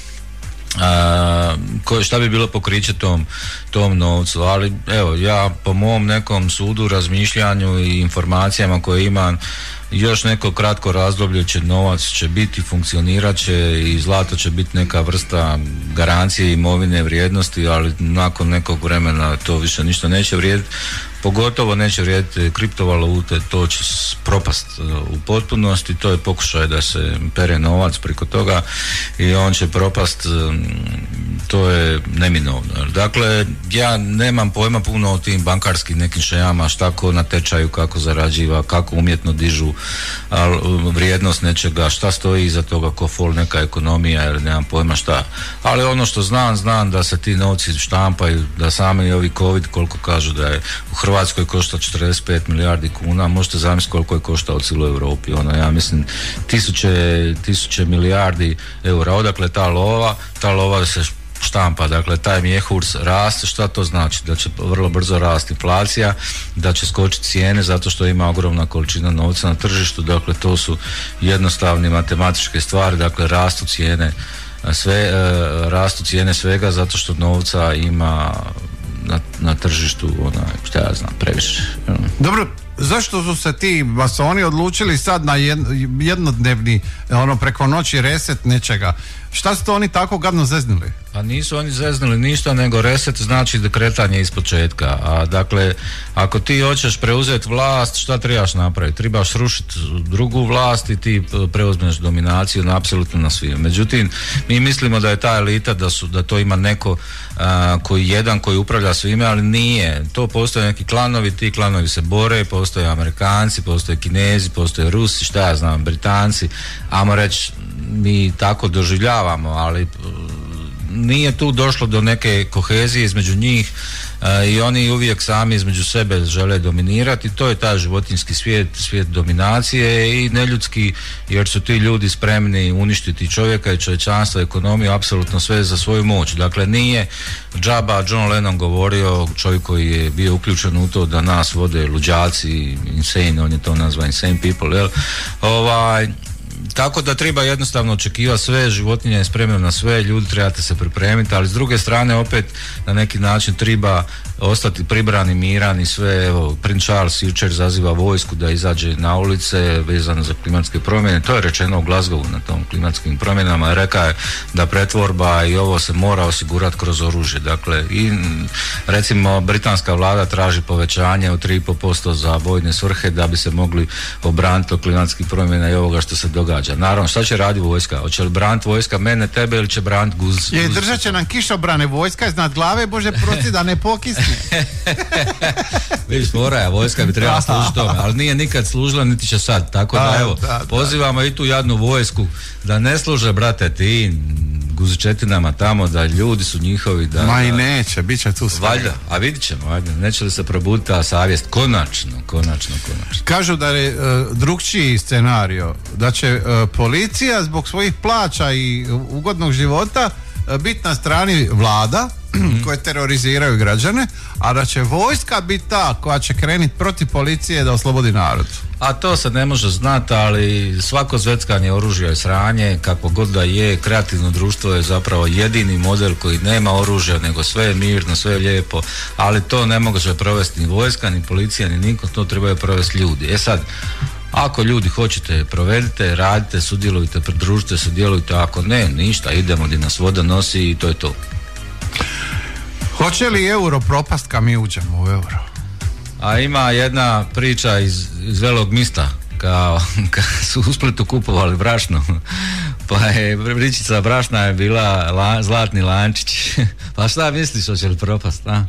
šta bi bilo pokriće tom novcu. Ali evo, ja po mom nekom sudu, razmišljanju i informacijama koje imam, još neko kratko razdoblje će novac će biti, funkcionirat će i zlato će biti neka vrsta garancije imovine, vrijednosti, ali nakon nekog vremena to više ništa neće vrijediti. Pogotovo neće vrijediti kriptovalute, to će propast u potpunosti, to je pokušaj da se pere novac preko toga i on će propast, to je neminovno. Dakle, ja nemam pojma puno o tim bankarskim nekim šejama, šta ko na tečaju, kako zarađiva, kako umjetno dižu vrijednost nečega, šta stoji iza toga, ko fol neka ekonomija, jer nemam pojma šta. Ali ono što znam da se ti novci štampaju, da sami ovi COVID, koliko kažu da je u Hrvatskoj košta 45 milijardi kuna, možete zamisliti koliko je koštao u cijeloj Europi. Ja mislim tisuće milijardi eura. Odakle ta lova se štampa, dakle taj mjehurs raste. Šta to znači? Da će vrlo brzo rasti inflacija, da će skočiti cijene zato što ima ogromna količina novca na tržištu. Dakle, to su jednostavne matematičke stvari, dakle rastu cijene svega zato što novca ima na tržištu, šta ja znam, previše. Dobro, zašto su se ti masoni odlučili sad na jednodnevni, preko noći reset nečega? Šta su to oni tako gadno zeznuli? Pa nisu oni zeznuli ništa, nego reset znači kretanje iz početka. A dakle, ako ti hoćeš preuzeti vlast, šta trebaš napraviti? Trebaš srušiti drugu vlast i ti preuzmeš dominaciju apsolutno na svim. Međutim, mi mislimo da je ta elita, da to ima neko koji upravlja svime, ali nije. To postoje neki klanovi, ti klanovi se bore, postoje Amerikanci, postoje Kinezi, postoje Rusi, šta ja znam, Britanci, ajmo reći, mi tako doživljavamo, ali nije tu došlo do neke kohezije između njih i oni uvijek sami između sebe žele dominirati. To je taj životinjski svijet dominacije i neljudski, jer su ti ljudi spremni uništiti čovjeka i čovječanstvo, ekonomiju, apsolutno sve za svoju moć. Dakle, nije džaba John Lennon govorio, čovjek koji je bio uključen u to da nas vode luđaci, insane, on je to nazvao insane people, jel? Tako da treba jednostavno očekivati sve, životinja je spremna na sve, ljudi trebate se pripremiti, ali s druge strane opet na neki način treba ostati pribrani, miran i sve. Evo, princ Charles jučer zaziva vojsku da izađe na ulice vezano za klimatske promjene, to je rečeno u Glasgowu na tom klimatskim promjenama, rekao je da pretvorba i ovo se mora osigurati kroz oružje. Dakle, i recimo britanska vlada traži povećanje od 3,5% za vojne svrhe da bi se mogli obraniti od klimatskih promjena i ovoga što se događa. Naravno, šta će raditi vojska? Hoće li braniti vojska mene, tebe ili će braniti guz? Držat će nam kišobrane, vojska iznad glave, Bože prosti da ne pokisne. Vidiš, vojska bi trebala služiti tome, ali nije nikad služila niti će sad, tako da evo, pozivamo i tu jadnu vojsku da ne služe, brate, ti guzičetinama tamo, da ljudi su njihovi, da... Ma i neće, bit će tu sve. Valjda, a vidit ćemo, valjda, neće li se probuditi ta savjest, konačno. Kažu da je drugčiji scenario, da će policija zbog svojih plaća i ugodnog života biti na strani vlada koje teroriziraju građane, a da će vojska biti ta koja će krenuti protiv policije da oslobodi narod. A to se ne može znati, ali svako zveckanje oružja je sranje, kako god da je, kreativno društvo je zapravo jedini model koji nema oružja, nego sve je mirno, sve je lijepo, ali to ne može provesti ni vojska, ni policija, ni niko, to trebaju provesti ljudi. Sad, ako ljudi hoćete, provedite, radite, sudjelujte, pridružite, sudjelujte, ako ne, ništa, idemo gdje nas voda nosi i to je to. Hoće li euro propast kad mi uđemo u euro? A ima jedna priča iz Velog mista, kad su u Splitu kupovali brašno, pa je pričica brašna je bila zlatni lančić. Pa šta misliš, hoće li propast, a?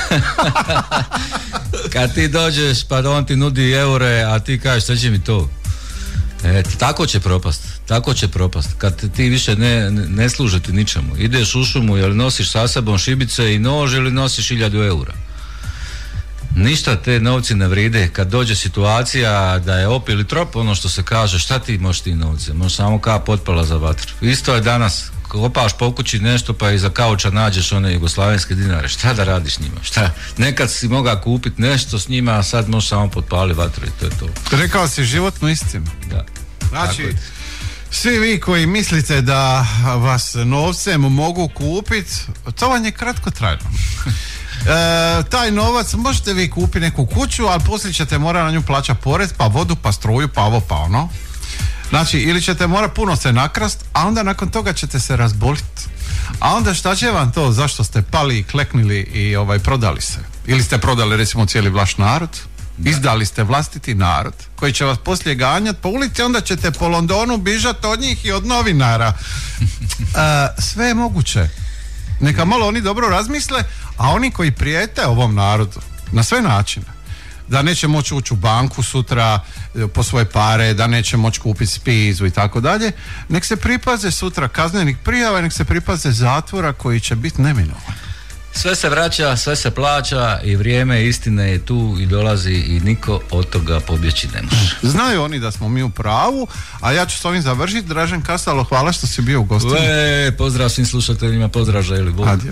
Kad ti dođeš pa on ti nudi eure, a ti kažeš sve će mi to. Tako će propast. Kad ti više ne služe ti ničemu. Ideš u šumu, jel nosiš sa sobom šibice i nož ili nosiš 1000 eura. Ništa te novci ne vride. Kad dođe situacija da je op ili trop, ono što se kaže, šta ti možeš ti novce? Možeš samo kao potpala za vatru. Isto je danas. Kopaš po kući nešto pa iza kauča nađeš one jugoslavenske dinare. Šta da radiš njima? Šta? Nekad si mogao kupiti nešto s njima, a sad možeš samo potpali vatru i to je to. Rekao si životnu istinu. Da. Znači, svi vi koji mislite da vas novcem mogu kupiti, to vam je kratkotrajno. Taj novac možete vi kupiti neku kuću, ali poslije ćete morati na nju plaćati porez, pa vodu, pa struju, pa ovo, pa ono. Znači, ili ćete morati puno se nakrast, a onda nakon toga ćete se razboliti. A onda šta će vam to, zašto ste pali i kleknili i prodali se? Ili ste prodali recimo cijeli vaš narod? Izdali ste vlastiti narod koji će vas poslije ganjati po ulici, onda ćete po Londonu bižati od njih i od novinara. Sve je moguće. Neka malo oni dobro razmisle, a oni koji prijete ovom narodu na sve načine, da neće moći ući u banku sutra po svoje pare, da neće moći kupiti spizu i tako dalje, nek se pripaze sutra kaznenih prijava, nek se pripaze zatvora koji će biti neminovan. Sve se vraća, sve se plaća i vrijeme istine je tu i dolazi i niko od toga pobjeći ne može. Znaju oni da smo mi u pravu, a ja ću s ovim završiti. Dražen Kasalo, hvala što si bio u gostinu. Pozdrav svim slušateljima, pozdrav Želi Bog. Adio.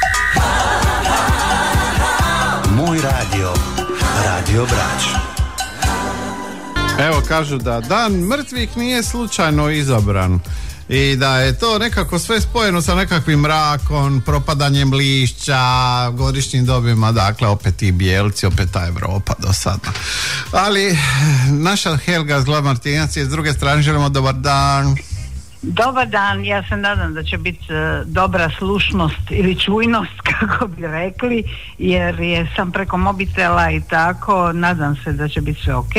Moj radio, Radio Brač. Evo kažu da dan mrtvih nije slučajno izabran i da je to nekako sve spojeno sa nekakvim mrakom, propadanjem lišća, godišnjim dobima, dakle opet i bijelci, opet ta Europa do sada. Ali naša Helga Zglav-Martinac je s druge strane, želimo dobar dan. Dobar dan, ja se nadam da će biti dobra slušnost ili čujnost, kako bi rekli, jer sam preko mobitela i tako, nadam se da će biti sve ok.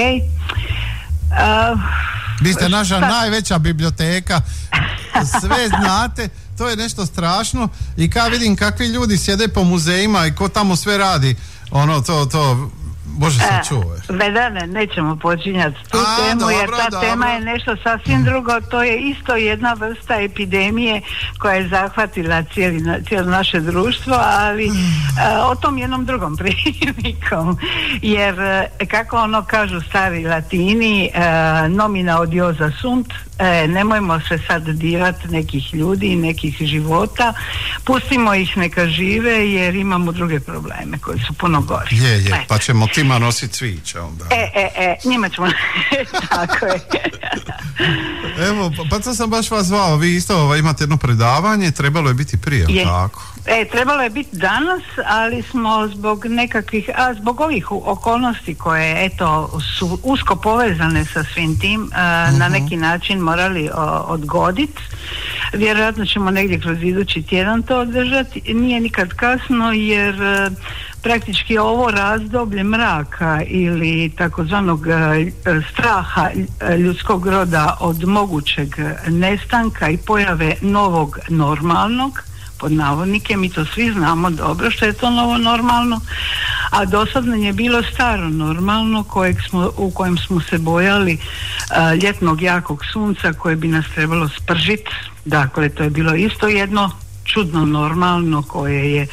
Vi ste naša najveća biblioteka, sve znate, to je nešto strašno i kad vidim kakvi ljudi sjede po muzejima i ko tamo sve radi, ono to Bože se čuje. Vedane, nećemo počinjati tu temu, dobro, jer ta tema je nešto sasvim drugo. To je isto jedna vrsta epidemije koja je zahvatila cijelo naše društvo, ali o tom jednom drugom prilikom. Jer, kako ono kažu stari Latini, nomina odiosa sunt, nemojmo se sad dirati nekih ljudi i nekih života, pustimo ih neka žive, jer imamo druge probleme koji su puno gori. Je, pa ćemo tima nositi cviće onda. Njima ćemo tako je. Evo, pa to sam baš vas zvao, vi isto imate jedno predavanje, trebalo je biti prije, tako? Trebalo je biti danas, ali smo zbog nekakvih, zbog ovih okolnosti koje eto su usko povezane sa svim tim, na neki način morali odgoditi. Vjerojatno ćemo negdje kroz idući tjedan to održati. Nije nikad kasno, jer praktički ovo razdoblje mraka ili takozvanog straha ljudskog roda od mogućeg nestanka i pojave novog normalnog, pod navodnike, mi to svi znamo dobro što je to novo normalno, a dosadno je bilo staro normalno u kojem smo se bojali ljetnog jakog sunca koje bi nas trebalo spržiti. Dakle, to je bilo isto jedno čudno normalno koje je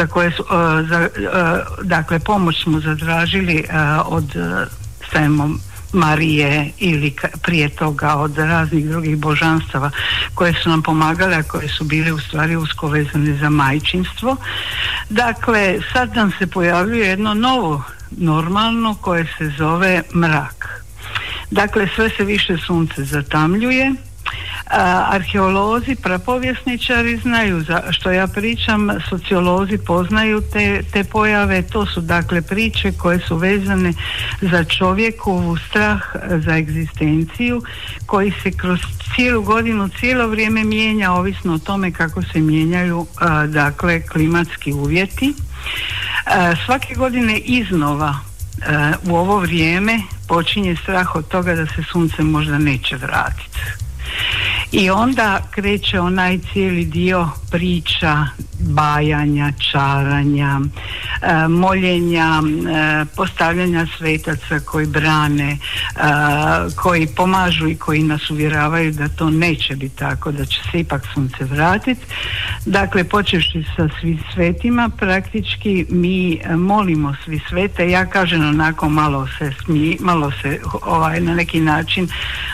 dakle pomoć smo zatražili od Marije ili prije toga od raznih drugih božanstava koje su nam pomagale, a koje su bile u stvari usko vezane za majčinstvo. Dakle, sad nam se pojavljuje jedno novo normalno koje se zove mrak. Dakle, sve se više sunce zatamljuje. Arheolozi, prapovjesničari znaju što ja pričam, sociolozi poznaju te pojave. To su dakle priče koje su vezane za čovjekovu strah za egzistenciju koji se kroz cijelu godinu, cijelo vrijeme mijenja ovisno o tome kako se mijenjaju dakle klimatski uvjeti. Svake godine iznova u ovo vrijeme počinje strah od toga da se sunce možda neće vratiti. I onda kreće onaj cijeli dio priča, bajanja, čaranja, moljenja, postavljanja svetaca koji brane, koji pomažu i koji nas uvjeravaju da to neće biti tako, da će se ipak sunce vratiti. Dakle, počevši sa svi svetima, praktički mi molimo svi svete. Ja kažem onako malo se na neki način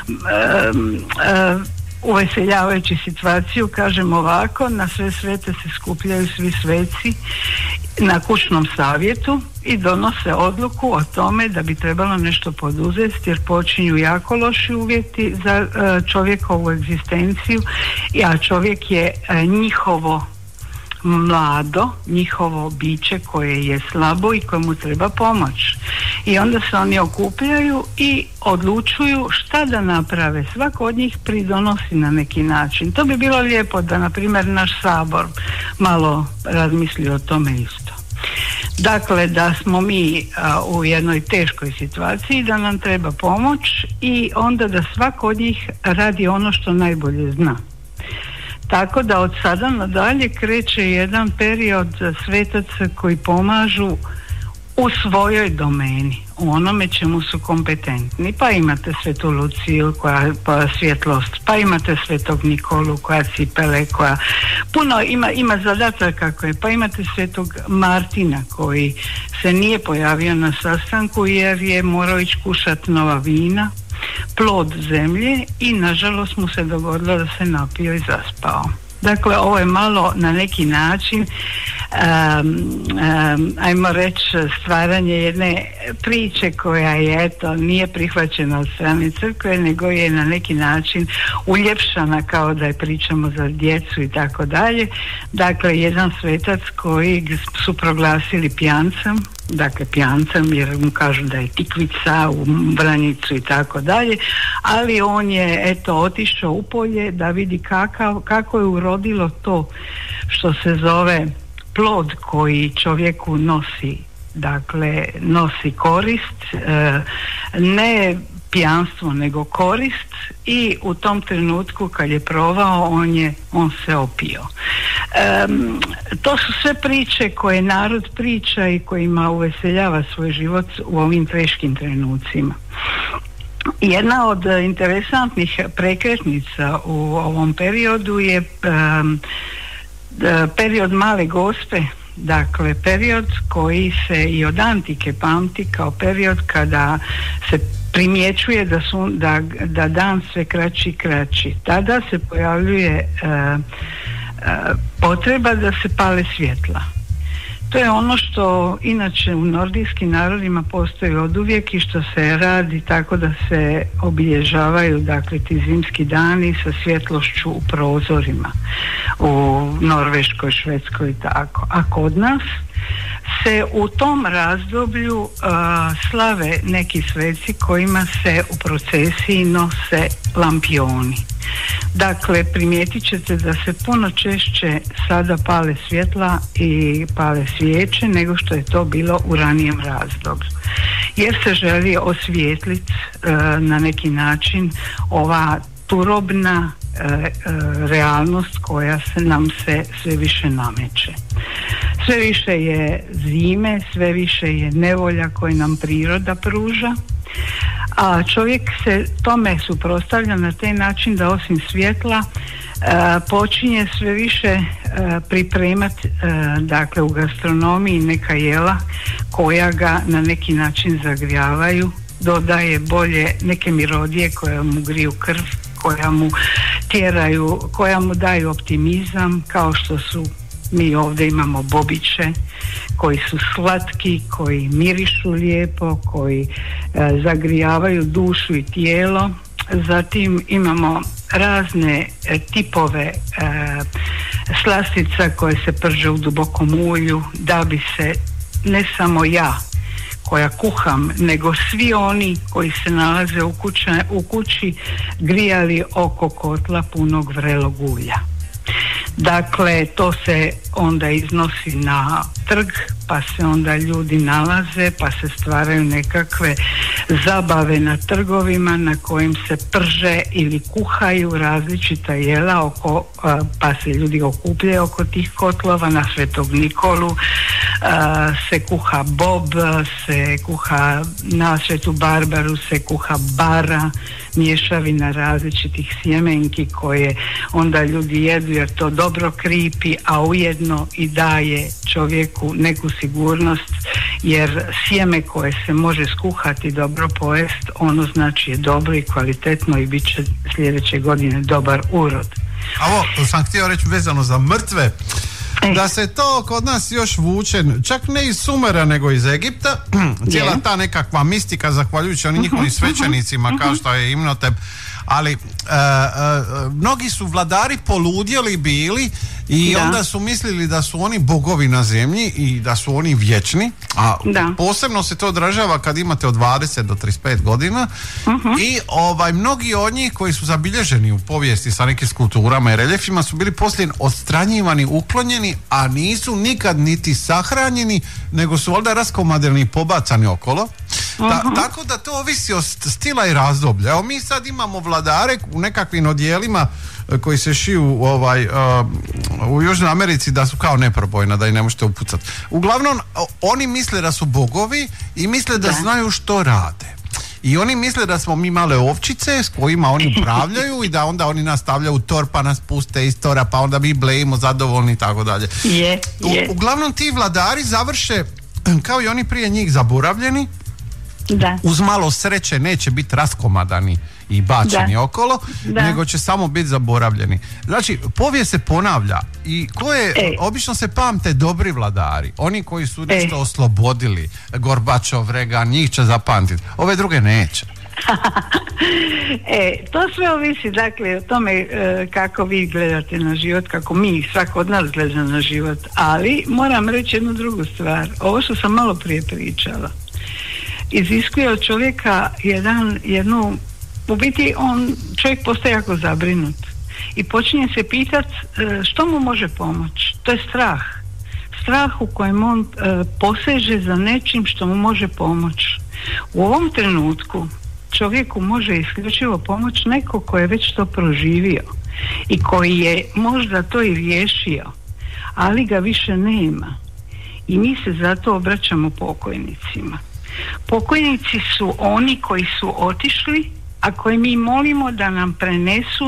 uveseljavajući situaciju, kažem ovako, na sve svete se skupljaju svi sveci na kućnom savjetu i donose odluku o tome da bi trebalo nešto poduzeti jer počinju jako loši uvjeti za čovjekovu egzistenciju, a čovjek je njihovo mlado, njihovo biće koje je slabo i kojemu treba pomoć. I onda se oni okupljaju i odlučuju šta da naprave. Svako od njih pridonosi na neki način. To bi bilo lijepo da, na primjer, naš Sabor malo razmisli o tome isto. Dakle, da smo mi u jednoj teškoj situaciji, da nam treba pomoć i onda da svako od njih radi ono što najbolje zna. Tako da od sada nadalje kreće jedan period svetaca koji pomažu u svojoj domeni, u onome čemu su kompetentni. Pa imate svetu Luciju koja svjetlost, pa imate svetog Nikolu koja cipele, koja puno ima zadataka koje, pa imate svetog Martina koji se nije pojavio na sastanku jer je morao ići kušati nova vina, plod zemlje, i nažalost mu se dogodilo da se napio i zaspao. Dakle, ovo je malo na neki način ajmo reći stvaranje jedne priče koja je nije prihvaćena od strane crkve, nego je na neki način uljepšana kao da je pričamo za djecu i tako dalje. Dakle, jedan svetac koji su proglasili pijancem, dakle pijancem jer mu kažu da je tikvica u branicu i tako dalje, ali on je otišao u polje da vidi kako je urodilo to što se zove plod koji čovjeku nosi korist, ne pijanstvo nego korist, i u tom trenutku kad je provao on se opio. To su sve priče koje narod priča i kojima uveseljava svoj život u ovim teškim trenucima. Jedna od interesantnih prekretnica u ovom periodu je period Male Gospe, dakle period koji se i od antike pamti kao period kada se primjećuje da dan sve kraći i kraći. Tada se pojavljuje potreba da se pale svjetla. To je ono što inače u nordijskim narodima postoji oduvijek i što se radi tako da se obilježavaju dakle ti zimski dani sa svjetlošću u prozorima u Norveškoj, Švedskoj i tako. A kod nas se u tom razdoblju slave neki sveci kojima se u procesiji nose lampioni. Dakle, primijetit ćete da se puno češće sada pale svjetla i pale svijeće nego što je to bilo u ranijem razdoblju. Jer se želi osvijetliti na neki način ova turobna realnost koja nam se sve više nameće. Sve više je zime, sve više je nevolja koju nam priroda pruža, a čovjek se tome suprotstavlja na taj način da osim svjetla počinje sve više pripremati dakle u gastronomiji neka jela koja ga na neki način zagrijavaju, dodaje bolje neke mirodije koje mu griju krv, koja mu daju optimizam, kao što su, mi ovdje imamo bobiće koji su slatki, koji mirišu lijepo, koji zagrijavaju dušu i tijelo. Zatim imamo razne tipove slastica koje se prže u dubokom ulju, da bi se ne samo ja koja kuham, nego svi oni koji se nalaze u kući grijali oko kotla punog vrelog ulja. Dakle, to se onda iznosi na trg, pa se onda ljudi nalaze, pa se stvaraju nekakve zabave na trgovima na kojim se prže ili kuhaju različita jela pa se ljudi okupljaju oko tih kotlova. Na Svetog Nikolu se kuha bob, se kuha na Svetu Barbaru, se kuha bara, mješavina različitih sjemenki koje onda ljudi jedu jer to dobro kripi, a ujedno i daje čovjeku neku sigurnost, jer sjeme koje se može skuhati dobro pojest, ono znači je dobro i kvalitetno i bit će sljedeće godine dobar urod. A ovo sam htio reći vezano za mrtve, da se to kod nas još vuče, čak ne iz Sumera nego iz Egipta, cijela ta nekakva mistika zahvaljujući onim njihovim svećenicima kao što je Imhotep, ali mnogi su vladari poludjeli bili i onda su mislili da su oni bogovi na zemlji i da su oni vječni, a posebno se to odražava kad imate od 20 do 35 godina i mnogi od njih koji su zabilježeni u povijesti sa nekim skulpturama i reljefima su bili poslije odstranjivani, uklonjeni, a nisu nikad niti sahranjeni, nego su valjda raskomadeni i pobacani okolo. Tako da to ovisi od stila i razdoblja. Evo mi sad imamo vladare u nekakvim odjelima koji se šiju u Južnoj Americi da su kao neprobojna, da ih ne možete upucati. Uglavnom oni misle da su bogovi i misle da znaju što rade. I oni misle da smo mi male ovčice s kojima oni upravljaju i da onda oni nas stavljaju u tor pa nas puste iz tora pa onda mi blejimo zadovoljni i tako dalje. Uglavnom ti vladari završe kao i oni prije njih zaboravljeni. Uz malo sreće neće biti raskomadani i bačeni okolo, nego će samo biti zaboravljeni. Znači, povijest se ponavlja i obično se pamte dobri vladari, oni koji su nešto oslobodili, Gorbačov, Reagan, njih će zapamtiti, ove druge neće. To sve ovisi dakle o tome kako vi gledate na život, kako mi, svako od nas gleda na život, ali moram reći jednu drugu stvar. Ovo što sam malo prije pričala iziskuje od čovjeka jednu, u biti čovjek postaje jako zabrinut i počinje se pitati što mu može pomoći. To je strah u kojem on poseže za nečim što mu može pomoći. U ovom trenutku čovjeku može isključivo pomoći neko ko je već to proživio i koji je možda to i riješio, ali ga više nema i mi se zato obraćamo pokojnicima. Pokojnici su oni koji su otišli, a koji mi molimo da nam prenesu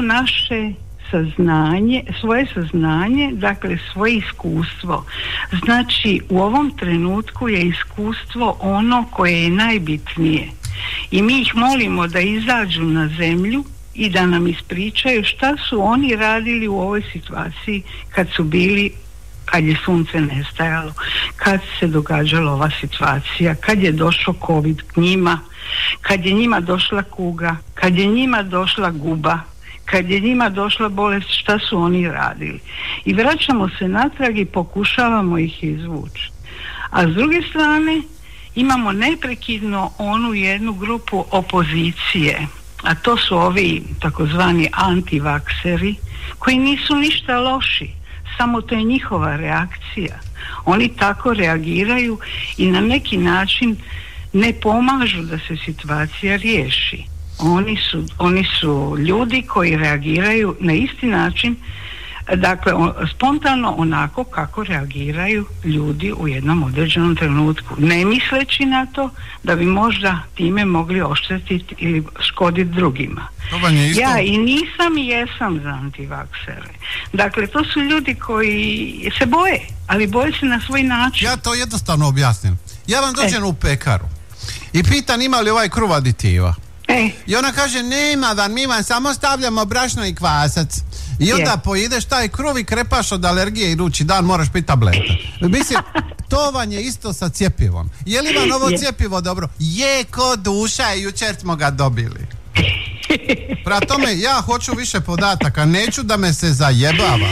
svoje saznanje, dakle svoje iskustvo. Znači u ovom trenutku je iskustvo ono koje je najbitnije i mi ih molimo da izađu na zemlju i da nam ispričaju šta su oni radili u ovoj situaciji kad je sunce nestajalo, kad se događala ova situacija, kad je došao COVID k njima, kad je njima došla kuga, kad je njima došla guba, kad je njima došla bolest, šta su oni radili. I vraćamo se natrag i pokušavamo ih izvući. A s druge strane imamo neprekidno onu jednu grupu opozicije, a to su ovi takozvani antivakseri koji nisu ništa loši, samo to je njihova reakcija. Oni tako reagiraju i na neki način ne pomažu da se situacija riješi. Oni su ljudi koji reagiraju na isti način Dakle, spontano onako kako reagiraju ljudi u jednom određenom trenutku, ne misleći na to da bi možda time mogli oštetiti ili škoditi drugima. Ja i nisam i jesam za antivaksere. Dakle, to su ljudi koji se boje, ali boje se na svoj način. Ja to jednostavno objasnim. Ja vam dođem u pekaru i pitan ima li ovaj kruv aditiva. I ona kaže nema vam, mi vam samo stavljamo brašno i kvasac. I onda pojedeš taj kruv i krepaš od alergije idući dan, moraš piti tableta. Mislim, to vam je isto sa cjepivom. Je li vam ovo cjepivo dobro? Je, ko duša, jučer smo ga dobili. Prema tome, ja hoću više podataka, neću da me se zajebava.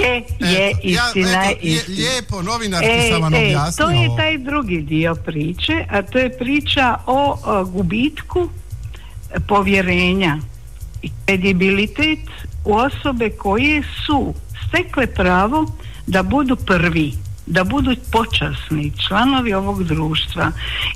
Istina. Lijepo, novinarki sam vam objasnio. To je taj drugi dio priče, a to je priča o gubitku povjerenja i kredibilitet u osobe koje su stekle pravo da budu prvi, da budu počasni članovi ovog društva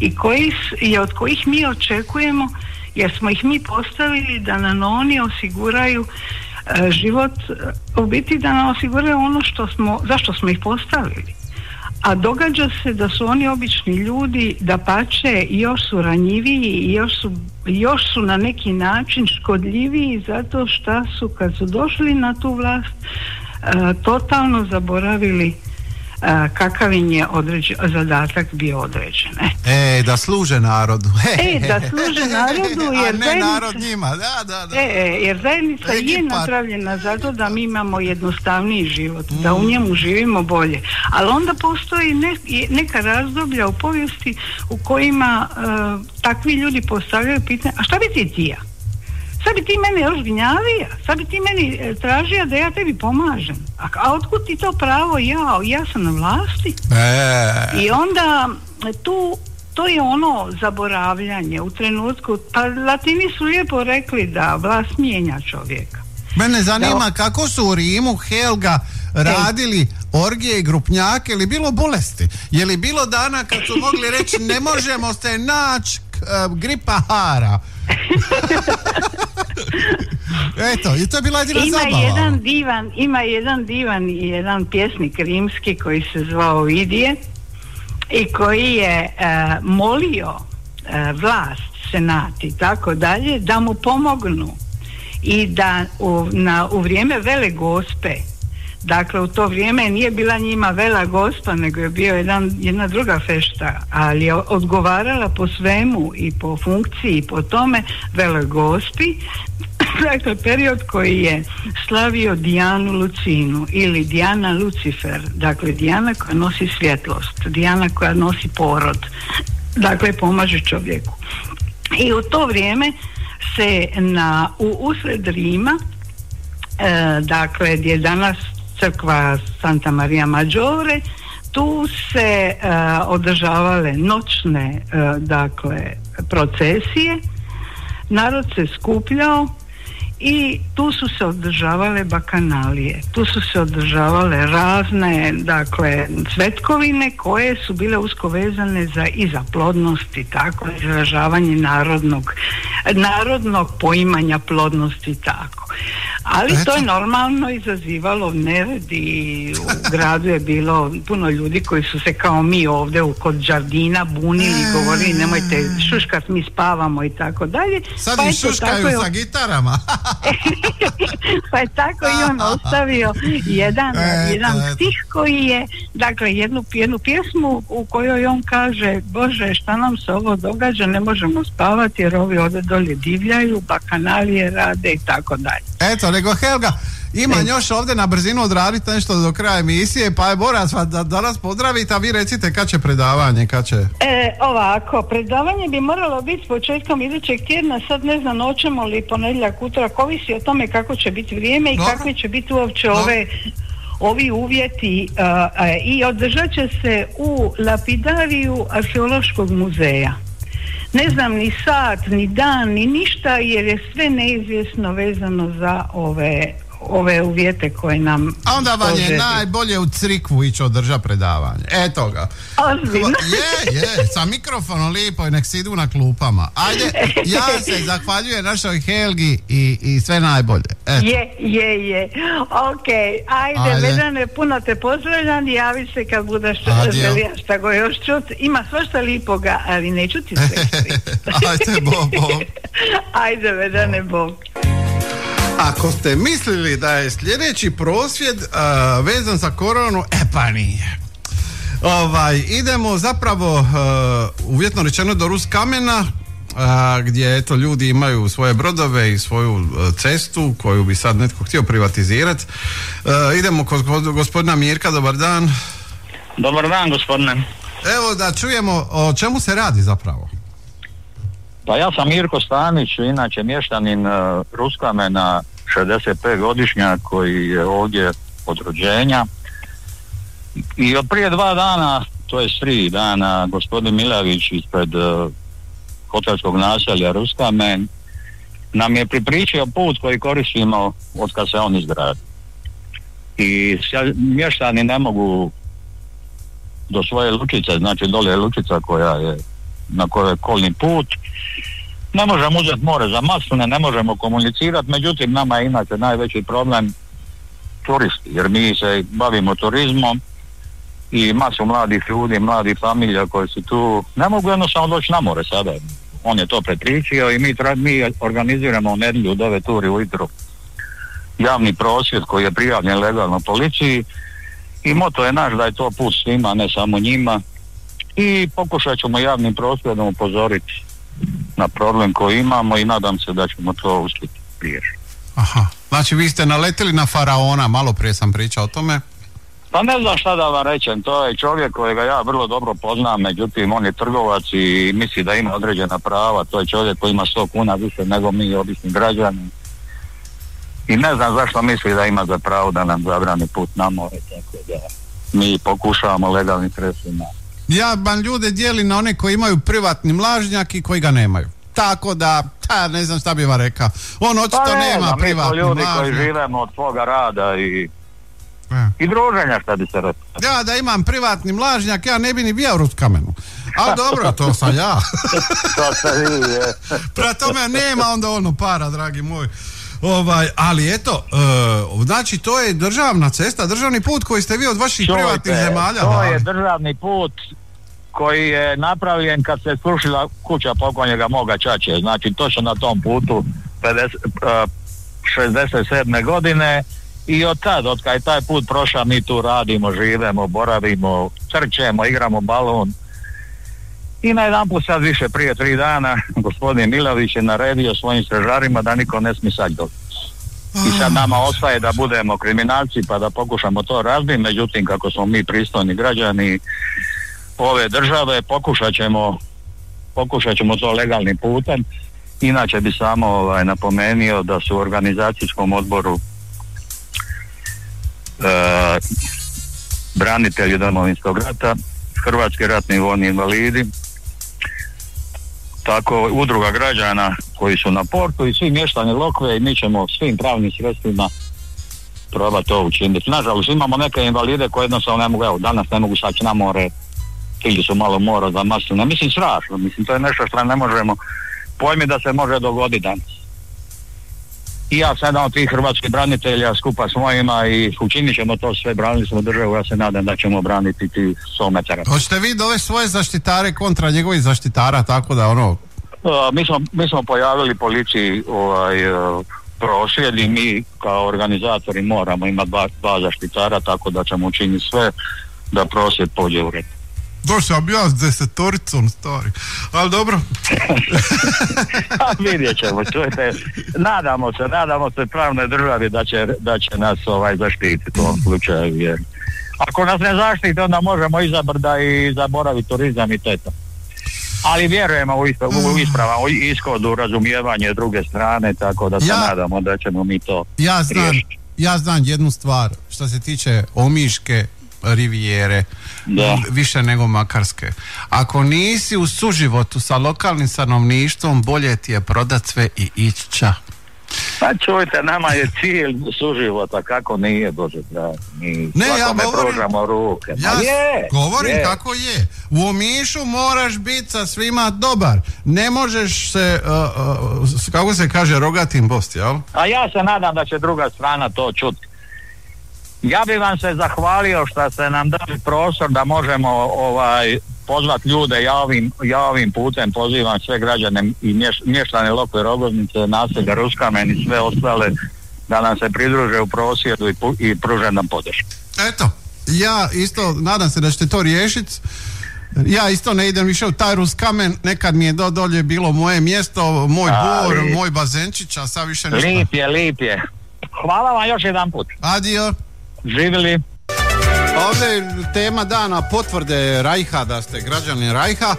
i od kojih mi očekujemo, jer smo ih mi postavili da nam oni osiguraju život, u biti da nam osiguraju ono zašto smo ih postavili. A događa se da su oni obični ljudi, dapače još su ranjiviji i još su na neki način škodljiviji zato što su kad su došli na tu vlast totalno zaboravili kakav im je zadatak bio određen. Da služe narodu. Da služe narodu, jer a ne narod njima. Da. Jer zajednica je napravljena zato da mi imamo jednostavniji život, da u njemu živimo bolje. Ali onda postoji neka razdoblja u povijesti u kojima takvi ljudi postavljaju pitanje, a šta bi ti ja? Sad bi ti mene još gnjavija, sad bi ti meni tražija da ja tebi pomažem. A otkud ti to pravo? Ja sam na vlasti. I onda to je ono zaboravljanje u trenutku. Pa Latini su lijepo rekli da vlast mijenja čovjeka. Mene zanima kako su u Rimu, Helga, radili orgije i grupnjake, ili bilo bolesti? Je li bilo dana kad su mogli reći ne možemo se naći, gripa hara? Eto, i to je bila jedina zabava. Ima jedan divan i jedan pjesnik rimski koji se zvao Vidije i koji je molio vlast, senat i tako dalje da mu pomognu i da u vrijeme Vele Gospe, dakle u to vrijeme nije bila njima Vela Gospa, nego je bio jedna druga fešta, ali je odgovarala po svemu i po funkciji i po tome Veloj Gospi. Dakle, period koji je slavio Dijanu Lucinu ili Dijana Lucifer, dakle Dijana koja nosi svjetlost, Dijana koja nosi porod, dakle pomaže čovjeku. I u to vrijeme se usred Rima, dakle gdje je danas crkva Santa Maria Maggiore, tu se održavale noćne procesije, narod se skupljao i tu su se održavale bakanalije, tu su se održavale razne cvetkovine koje su bile usko vezane za plodnost i tako, izražavanje narodnog poimanja plodnosti i tako. Ali to je normalno izazivalo nered i u gradu je bilo puno ljudi koji su se kao mi ovdje kod Đardina bunili i govorili nemojte šuškat, mi spavamo i tako dalje. Sad i šuškaju sa gitarama. Pa je tako i on ostavio jedan stih koji je, dakle jednu pjesmu u kojoj on kaže Bože šta nam se ovo događa, ne možemo spavati jer ovi ovdje dolje divljaju, bakanalije rade i tako dalje. Eto, nego Helga, imam još ovdje na brzinu odraditi nešto do kraja emisije, pa je moram vas da nas pozdravite, a vi recite kad će predavanje, kad će? Ovako, predavanje bi moralo biti početkom idućeg tjedna, sad ne znam hoćemo li ponedjeljak, utorak, ovisi o tome kako će biti vrijeme i kakve će biti uopće ovi uvjeti i održat će se u lapidariju Arheološkog muzeja. Ne znam ni sat, ni dan, ni ništa jer je sve neizvjesno vezano za ove uvjete koje nam... A onda vam je najbolje u crikvu ići održa predavanje. Eto ga. Ozbiljno. Je, sa mikrofonom lipo i nek se idu na klupama. Ajde, ja se zahvaljujem našoj Helgi i sve najbolje. Eto. Je. Ok, ajde. Vedane, puno te pozdravljam, javi se kad budeš želija šta go još čut. Ima svašta lipoga, ali neću ti sve. Ajde, Bog. Ajde, Vedane, Bog. Ako ste mislili da je sljedeći prosvjed vezan za koronu, pa nije. Idemo zapravo uvjetno rečeno do Ruskamena, gdje eto ljudi imaju svoje brodove i svoju cestu koju bi sad netko htio privatizirati. Idemo kod gospodina Mirka, dobar dan. Dobar dan, gospodine. Evo da čujemo o čemu se radi zapravo. Pa ja sam Mirko Stanić, inače mještanin Ruskamena, 65-godišnjak koji je ovdje od rođenja. I od prije 2 dana, to je 3 dana, gospodin Milavić ispred hotelskog naselja Ruskamen nam je pripričao put koji koristimo od kad se on izgradi. I mještani ne mogu do svoje lučice, znači dole je lučica koja je na kojoj je kolni put. Ne možemo uzeti more za masline, ne možemo komunicirati, međutim nama je inače najveći problem turisti, jer mi se bavimo turizmom i masu mladih ljudi, mladih familija koji su tu, ne mogu jednostavno doći na more sada. On je to prepričio i mi organiziramo u nedjelju od 9 uri ujutro javni prosvjed koji je prijavljen legalno policiji i moto je naš da je to put svima, ne samo njima, i pokušat ćemo javnim prosvjedom upozoriti na problem koji imamo i nadam se da ćemo to uspjeti riješiti. Aha, znači vi ste naletili na faraona, malo prije sam pričao o tome. Pa ne znam šta da vam rečem, to je čovjek kojega ja vrlo dobro poznam, međutim on je trgovac i misli da ima određena prava, to je čovjek koji ima 100 kuna više nego mi obični građani. I ne znam zašto misli da ima za pravo da nam zabrani put na more, tako da mi pokušavamo legalnim sredstvima. Ja vam ljude dijelim na one koji imaju privatni mlažnjak i koji ga nemaju. Tako da, ne znam šta bi vam rekao. On očito nema privatni mlažnjak. Mi ljudi koji živemo od svoga rada i druženja, šta bi se rekao. Ja da imam privatni mlažnjak, ja ne bi ni bio u Ruskamenu. Ali dobro, to sam ja. To se vi, je. Prema tome nema onda para, dragi moj. Ali eto, znači to je državna cesta, državni put koji ste vi od vaših privatnih zemalja. To je državni put koji je napravljen kad se srušila kuća pokojnjega moga čače, znači točno na tom putu 67. godine i od kad je taj put prošao mi tu radimo, živemo, boravimo, crčemo, igramo balon. I najedanput sad više prije 3 dana gospodin Milović je naredio svojim stražarima da niko ne smije sad doći. I sad nama ostaje da budemo kriminalci pa da pokušamo to razbiti, međutim kako smo mi pristojni građani ove države pokušat ćemo to legalnim putem. Inače bi samo napomenio da su u organizacijskom odboru branitelji Domovinskog rata, hrvatski ratni vojni invalidi, tako udruga građana koji su na portu i svi mještani Lokve i mi ćemo svim pravnim sredstvima probati to učiniti. Nažalost imamo neke invalide koji jednostavno ne mogu, evo danas ne mogu saći na more ili su malo mora za masline. Mislim strašno, to je nešto što ne možemo pojmi da se može dogoditi danas. I ja sam jedan od tih hrvatskih branitelja skupa s mojima i učinit ćemo to sve, branili smo državu, ja se nadam da ćemo braniti ti 100 metara. Hoćete vi dovesti svoje zaštitare kontra njegovih zaštitara, tako da mi smo pojavili policiji prosvjed i mi kao organizatori moramo imati dva zaštitara, tako da ćemo učiniti sve da prosvjed pođe u red. Došao bi ja s 10-toricom stari, ali dobro. Vidjet ćemo, čujte, nadamo se pravnoj državi da će nas zaštititi u ovom slučaju, jer ako nas ne zaštiti onda možemo izabrati da i zaboraviti turizam i to. Ali vjerujemo u ispravan ishodu, razumijevanje druge strane, tako da se nadamo da ćemo mi to riješiti. Ja znam jednu stvar, što se tiče Omiške rivijere, više nego Makarske. Ako nisi u suživotu sa lokalnim stanovništvom, bolje ti je prodat sve i ići ća. Pa čujte, nama je cilj suživota, kako nije, Bože dragi. Mi svakome pružamo ruke. Govorim kako je. U Omišu moraš biti sa svima dobar. Ne možeš se, kako se kaže, rogatim bost, jel? A ja se nadam da će druga strana to čuti. Ja bih vam se zahvalio što ste nam dali prostor da možemo pozvati ljude. Ja ovim putem pozivam sve građane i mještane Lokve Rogoznice, naselja Ruskamen i sve ostale da nam se pridruže u prosvjedu i pruže nam podršku. Eto, ja isto nadam se da ćete to riješiti. Ja isto ne idem više u taj Ruskamen, nekad mi je dolje bilo moje mjesto, moj bor, moj bazenčić, a sad više ništa. Lip je. Hvala vam još jedan put. Adio. Živjeli. Ovdje je tema dana potvrde Rajha, da ste građani Rajha.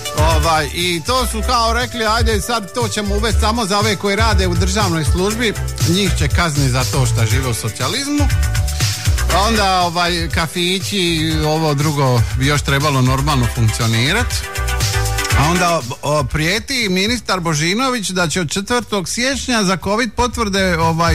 I to su kao rekli, ajde sad to ćemo uvesti samo za ove koji rade u državnoj službi, njih će kazniti za to što žive u socijalizmu. Onda kafići, ovo drugo bi još trebalo normalno funkcionirati. A onda prijeti ministar Božinović da će od 4. siječnja za COVID potvrde,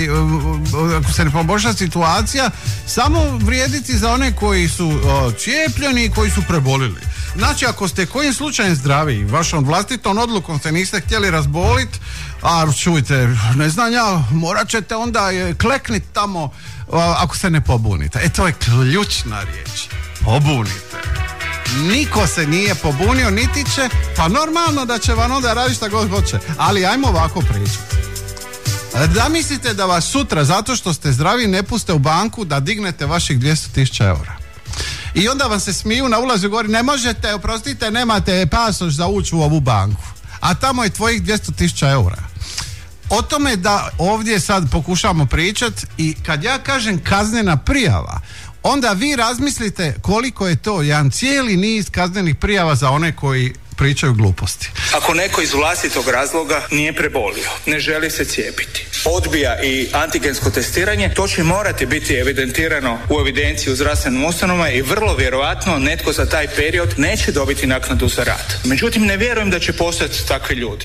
ako se ne poboljša situacija, samo vrijediti za one koji su cijepljeni i koji su prebolili. Znači, ako ste kojim slučajem zdravi, vašom vlastitom odlukom se niste htjeli razboliti, a čujte, ne znam ja, morat ćete onda klekniti tamo ako se ne pobunite. To je ključna riječ. Pobunite. Niko se nije pobunio, niti će, pa normalno da će vam onda raditi šta god hoće. Ali ajmo ovako pričati. Da mislite da vas sutra, zato što ste zdravi, ne puste u banku da dignete vaših 200.000 eura. I onda vam se smiju na ulazu i govori, ne možete, oprostite, nemate pasoš za ući u ovu banku. A tamo je tvojih 200.000 eura. O tome da ovdje sad pokušamo pričati, i kad ja kažem kaznena prijava, onda vi razmislite koliko je to jedan cijeli niz kaznenih prijava za one koji pričaju gluposti. Ako neko iz vlastitog razloga nije prebolio, ne želi se cijepiti, odbija i antigensko testiranje, to će morati biti evidentirano u evidenciji u zdravstvenim ustanovama i vrlo vjerojatno netko za taj period neće dobiti naknadu za rad. Međutim, ne vjerujem da će postojati takvi ljudi.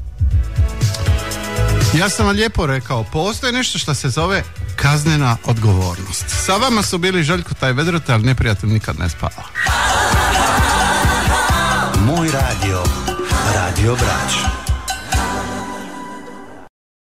Ja sam vam lijepo rekao, postoji nešto što se zove kaznena odgovornost. Sa vama su bili Željko taj Vedrote, ali neprijatelj nikad ne spava. Moj radio, Radio Brač.